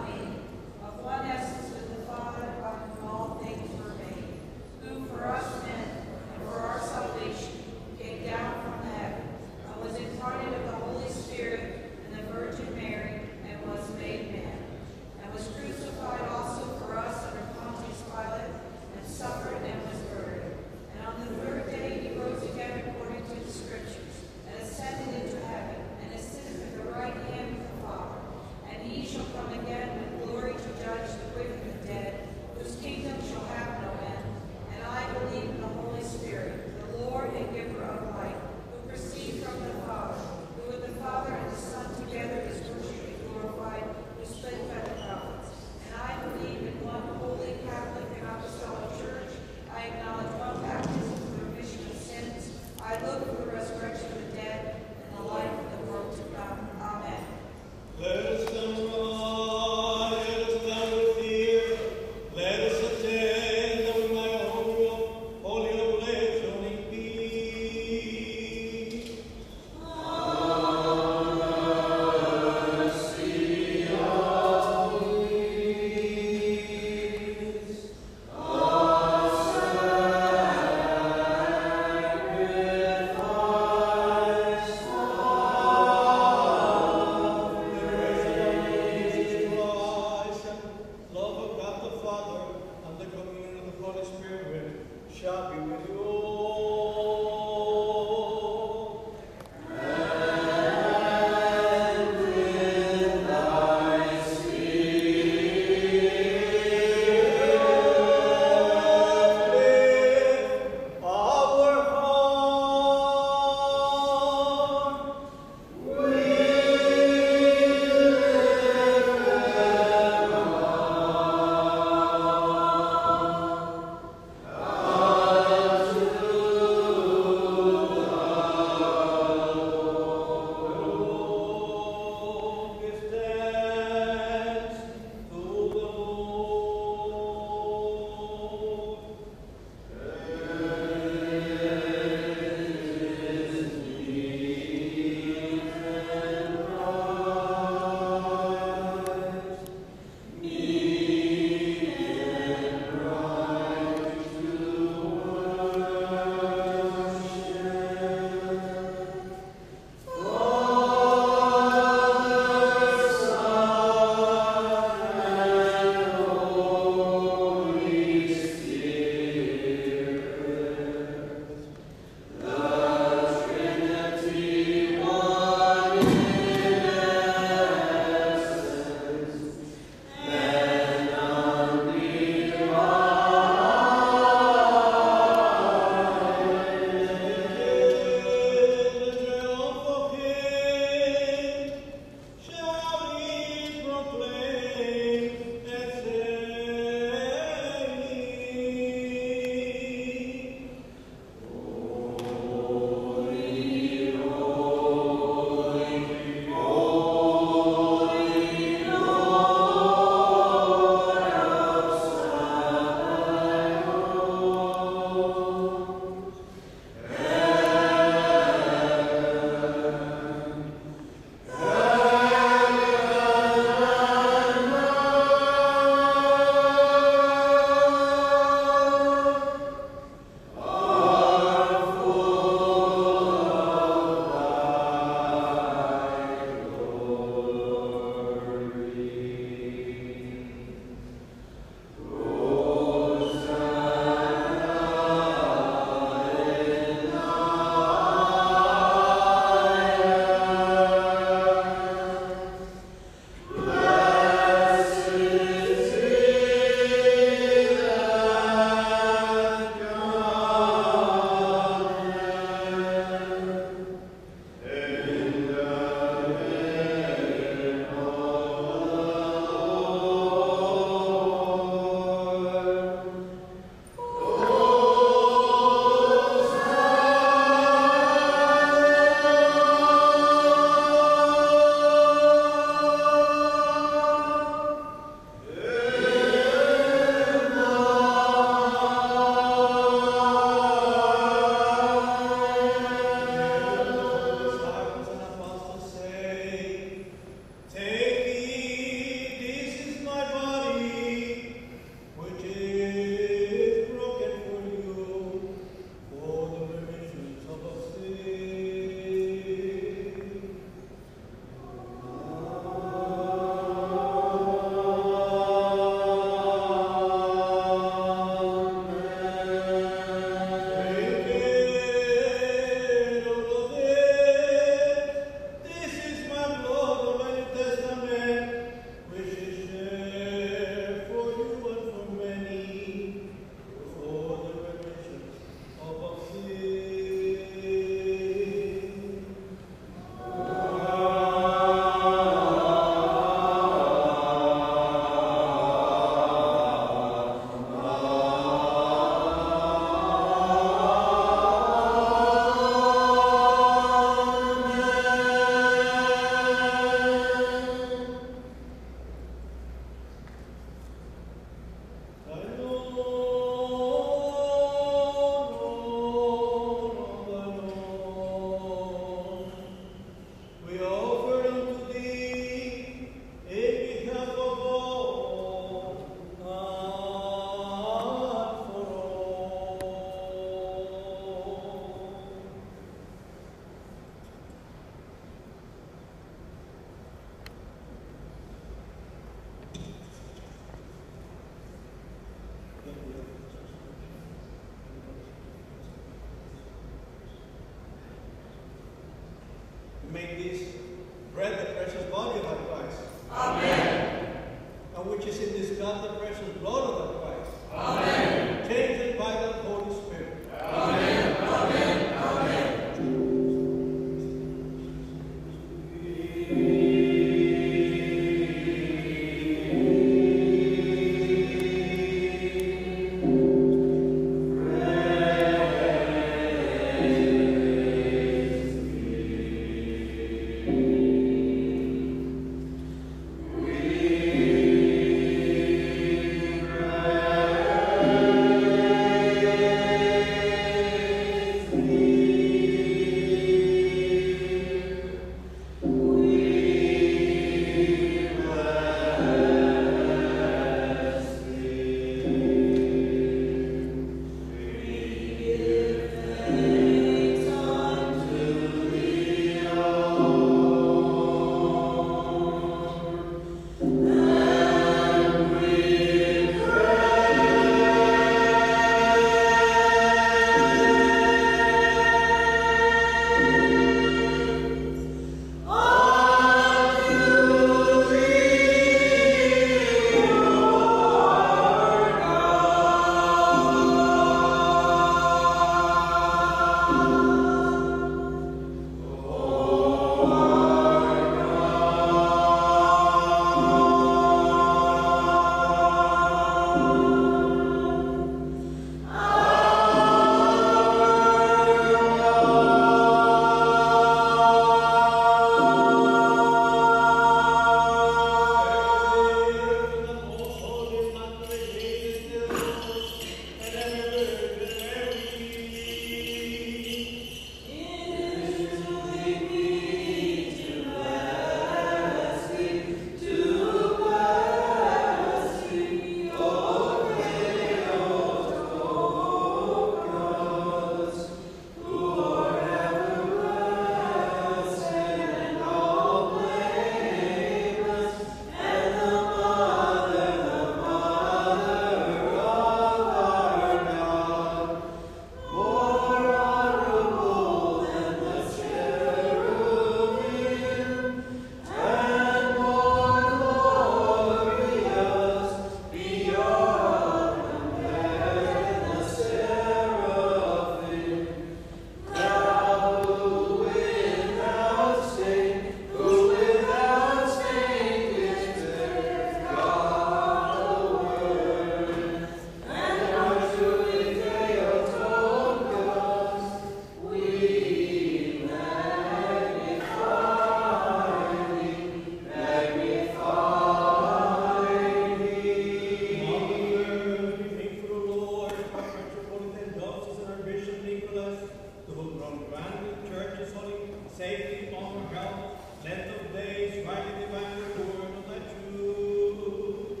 safety, honor, health, length of days, rightly divine the word of thy truth.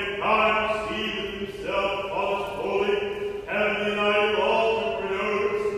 Himself, all is holy, and the united altar produce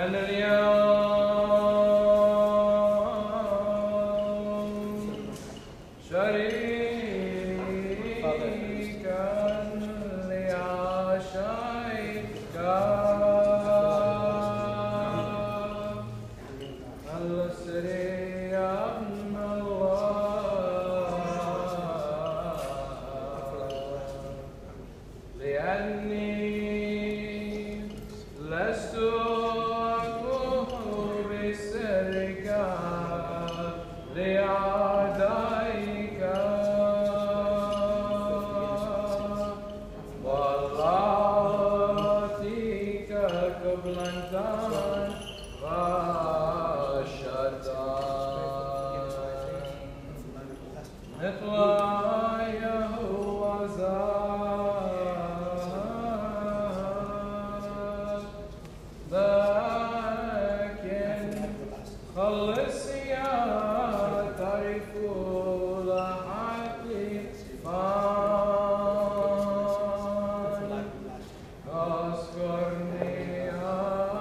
من اليوم شريكا لعشائك السري يا ابن الله لأني لست أكون بسرك لأعدائك واللاتيك قبل أن اطلع يهوذا لكن خلص يا تعرف لحقيقان اذكرني يا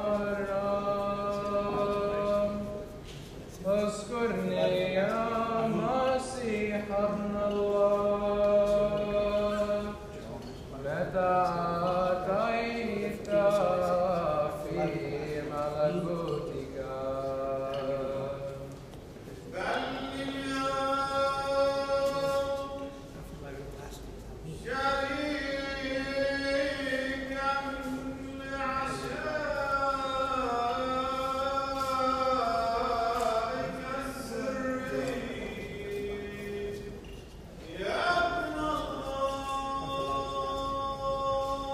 رب اذكرني يا مسيح ابن الله متى أتيت في ملكوتك بل اليوم شريكا لعشائك السري يا ابن الله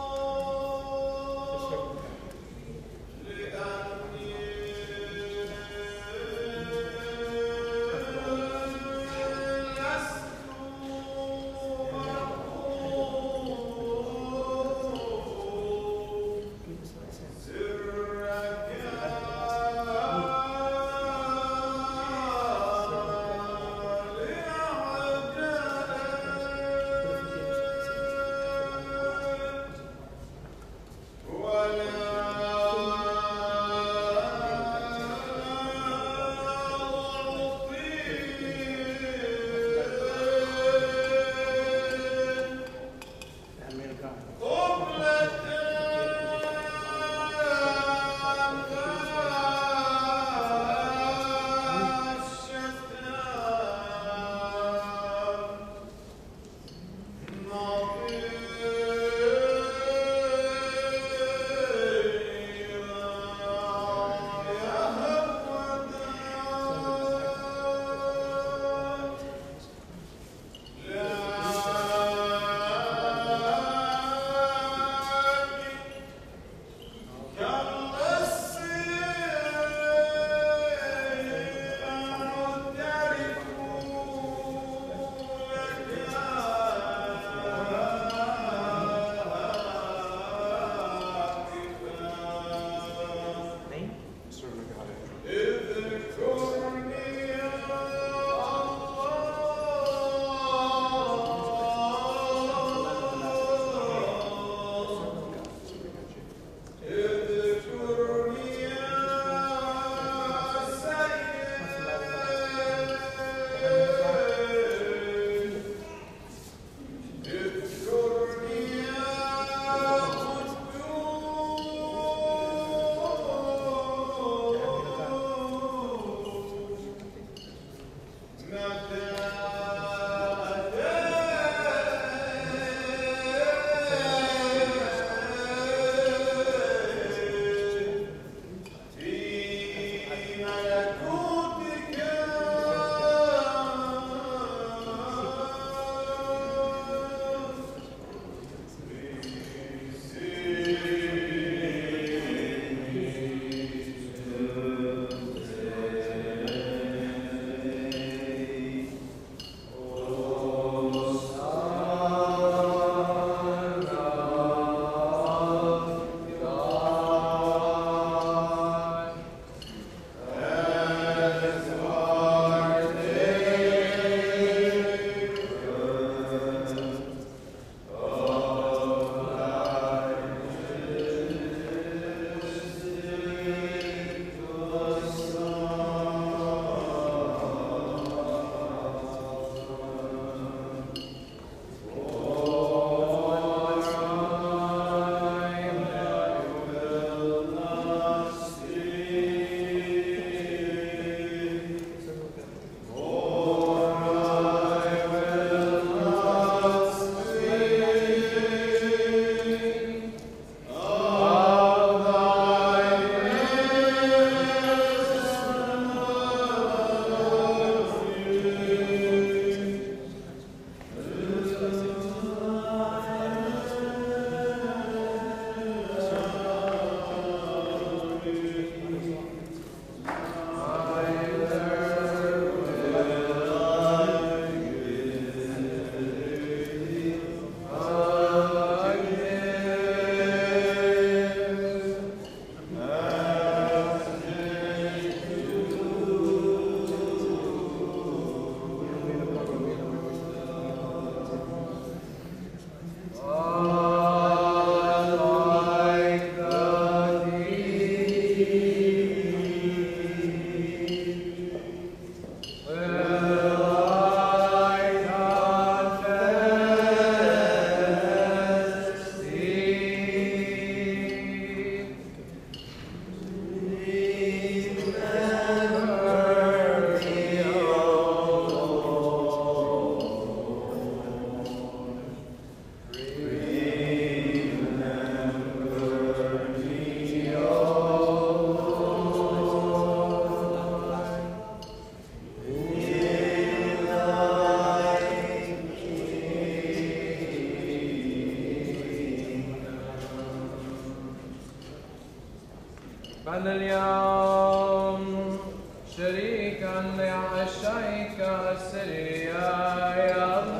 أنا اليوم شريكا لعشائك السرية يا ابن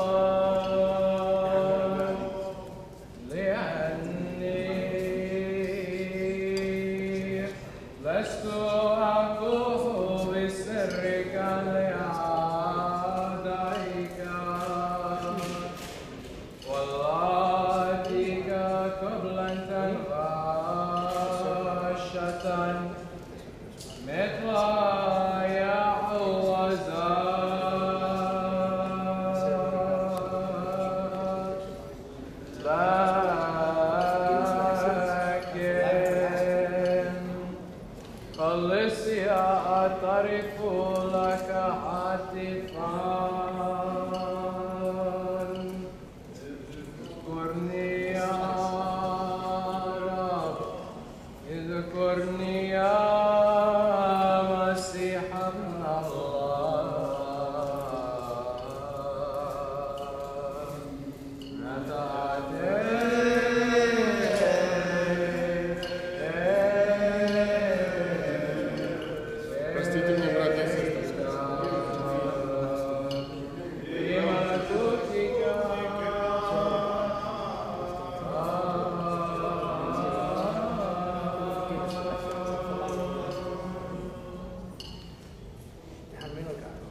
الله، لأني لست أقوف بسرك لأعدائك واللاتيك قبلا تنفاشة مثل يعوزا لكن خلصي أعترف لك هاتفا اذكرني يا رب، اذكرني يا مسيح ابن الله، متى Простите меня, братья и сестры. Déjame, God.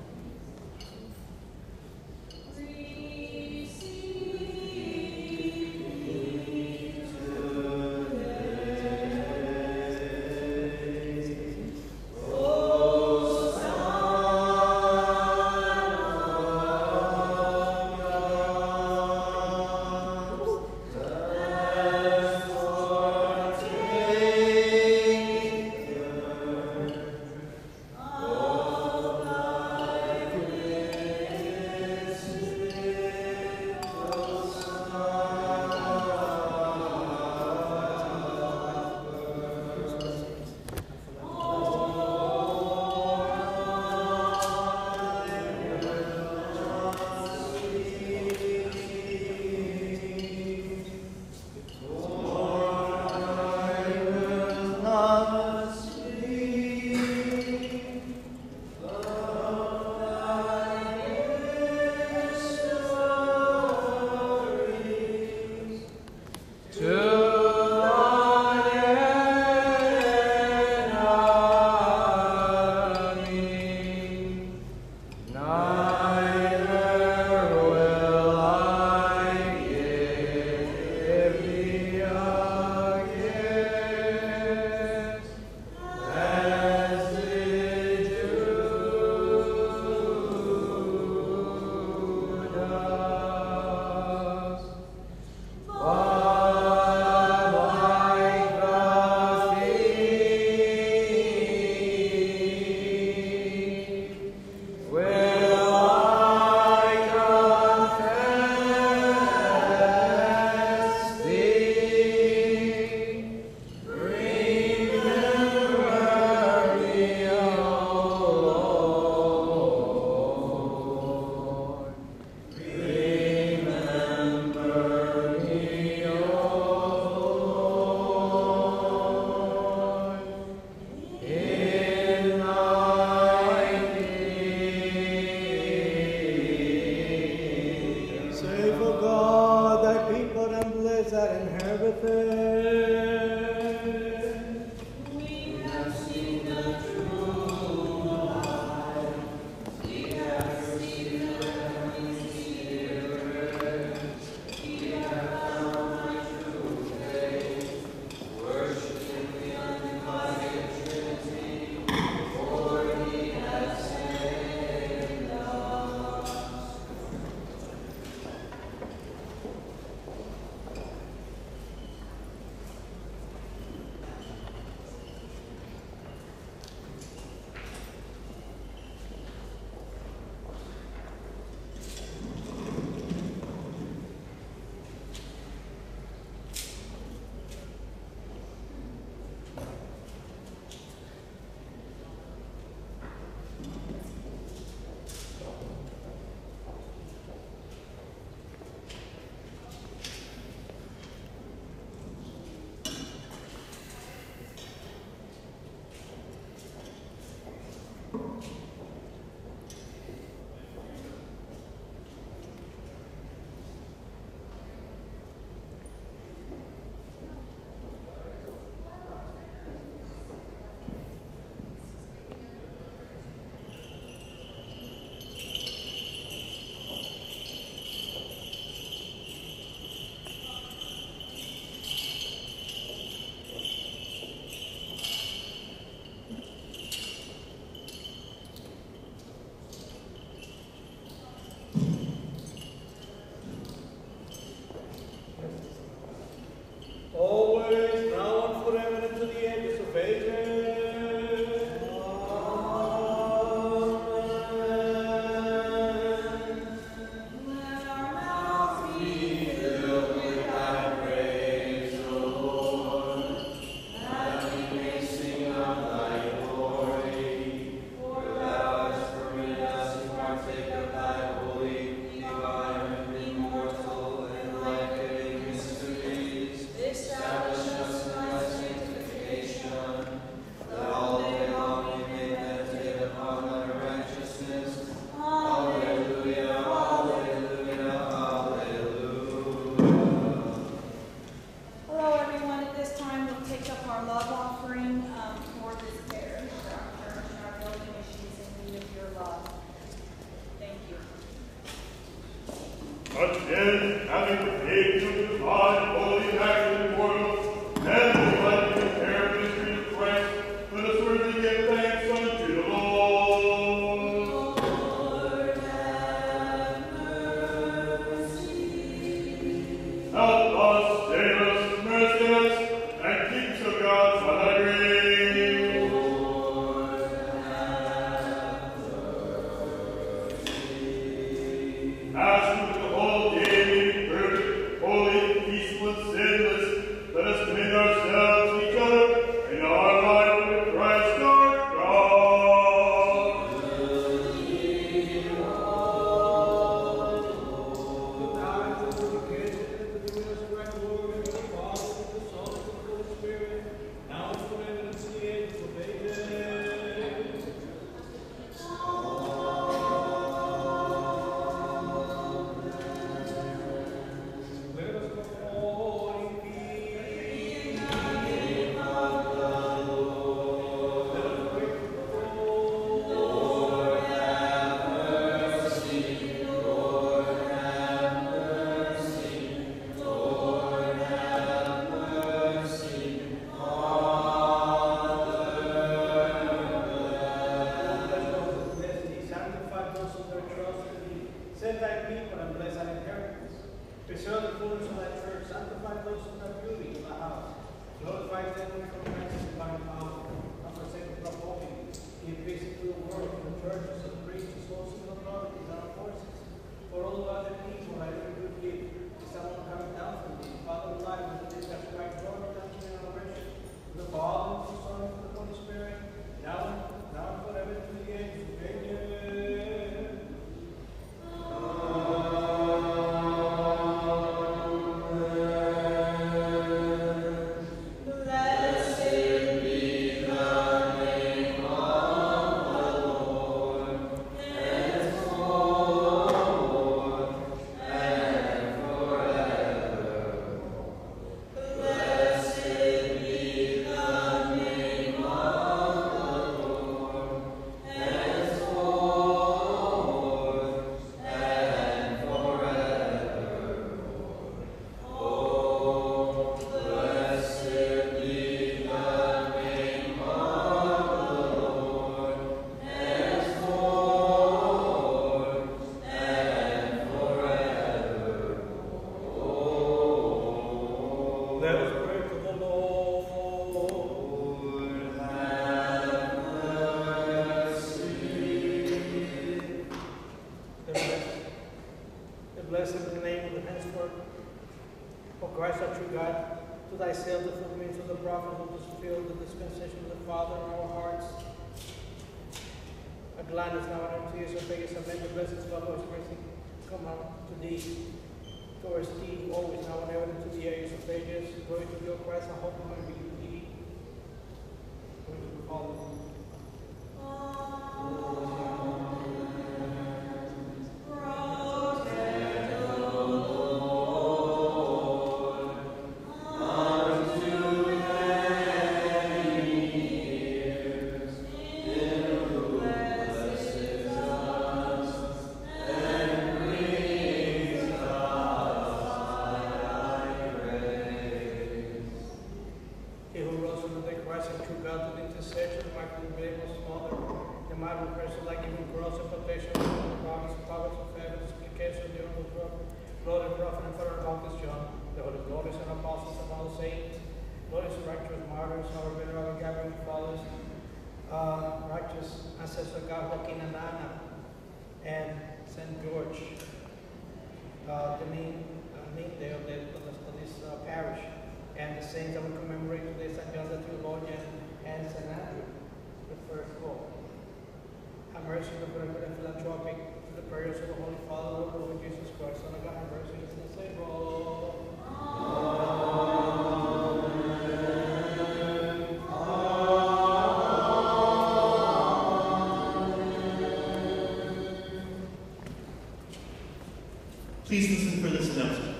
Please listen for this announcement.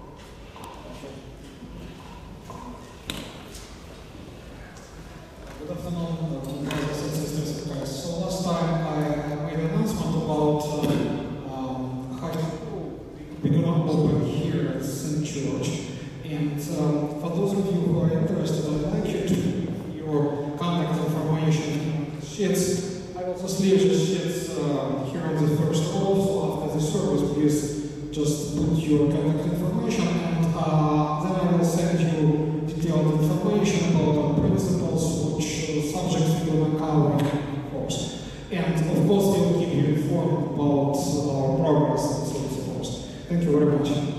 Good afternoon, brothers and sisters in Christ. So last time I made an announcement about uh, um, how we're going to open here at seats uh, here on the first row, so after the service, please just put your contact information, and uh, then I will send you detailed information about our principles, which uh, subjects we will cover in course. And of course, we will keep you informed about our progress and so forth. Thank you very much.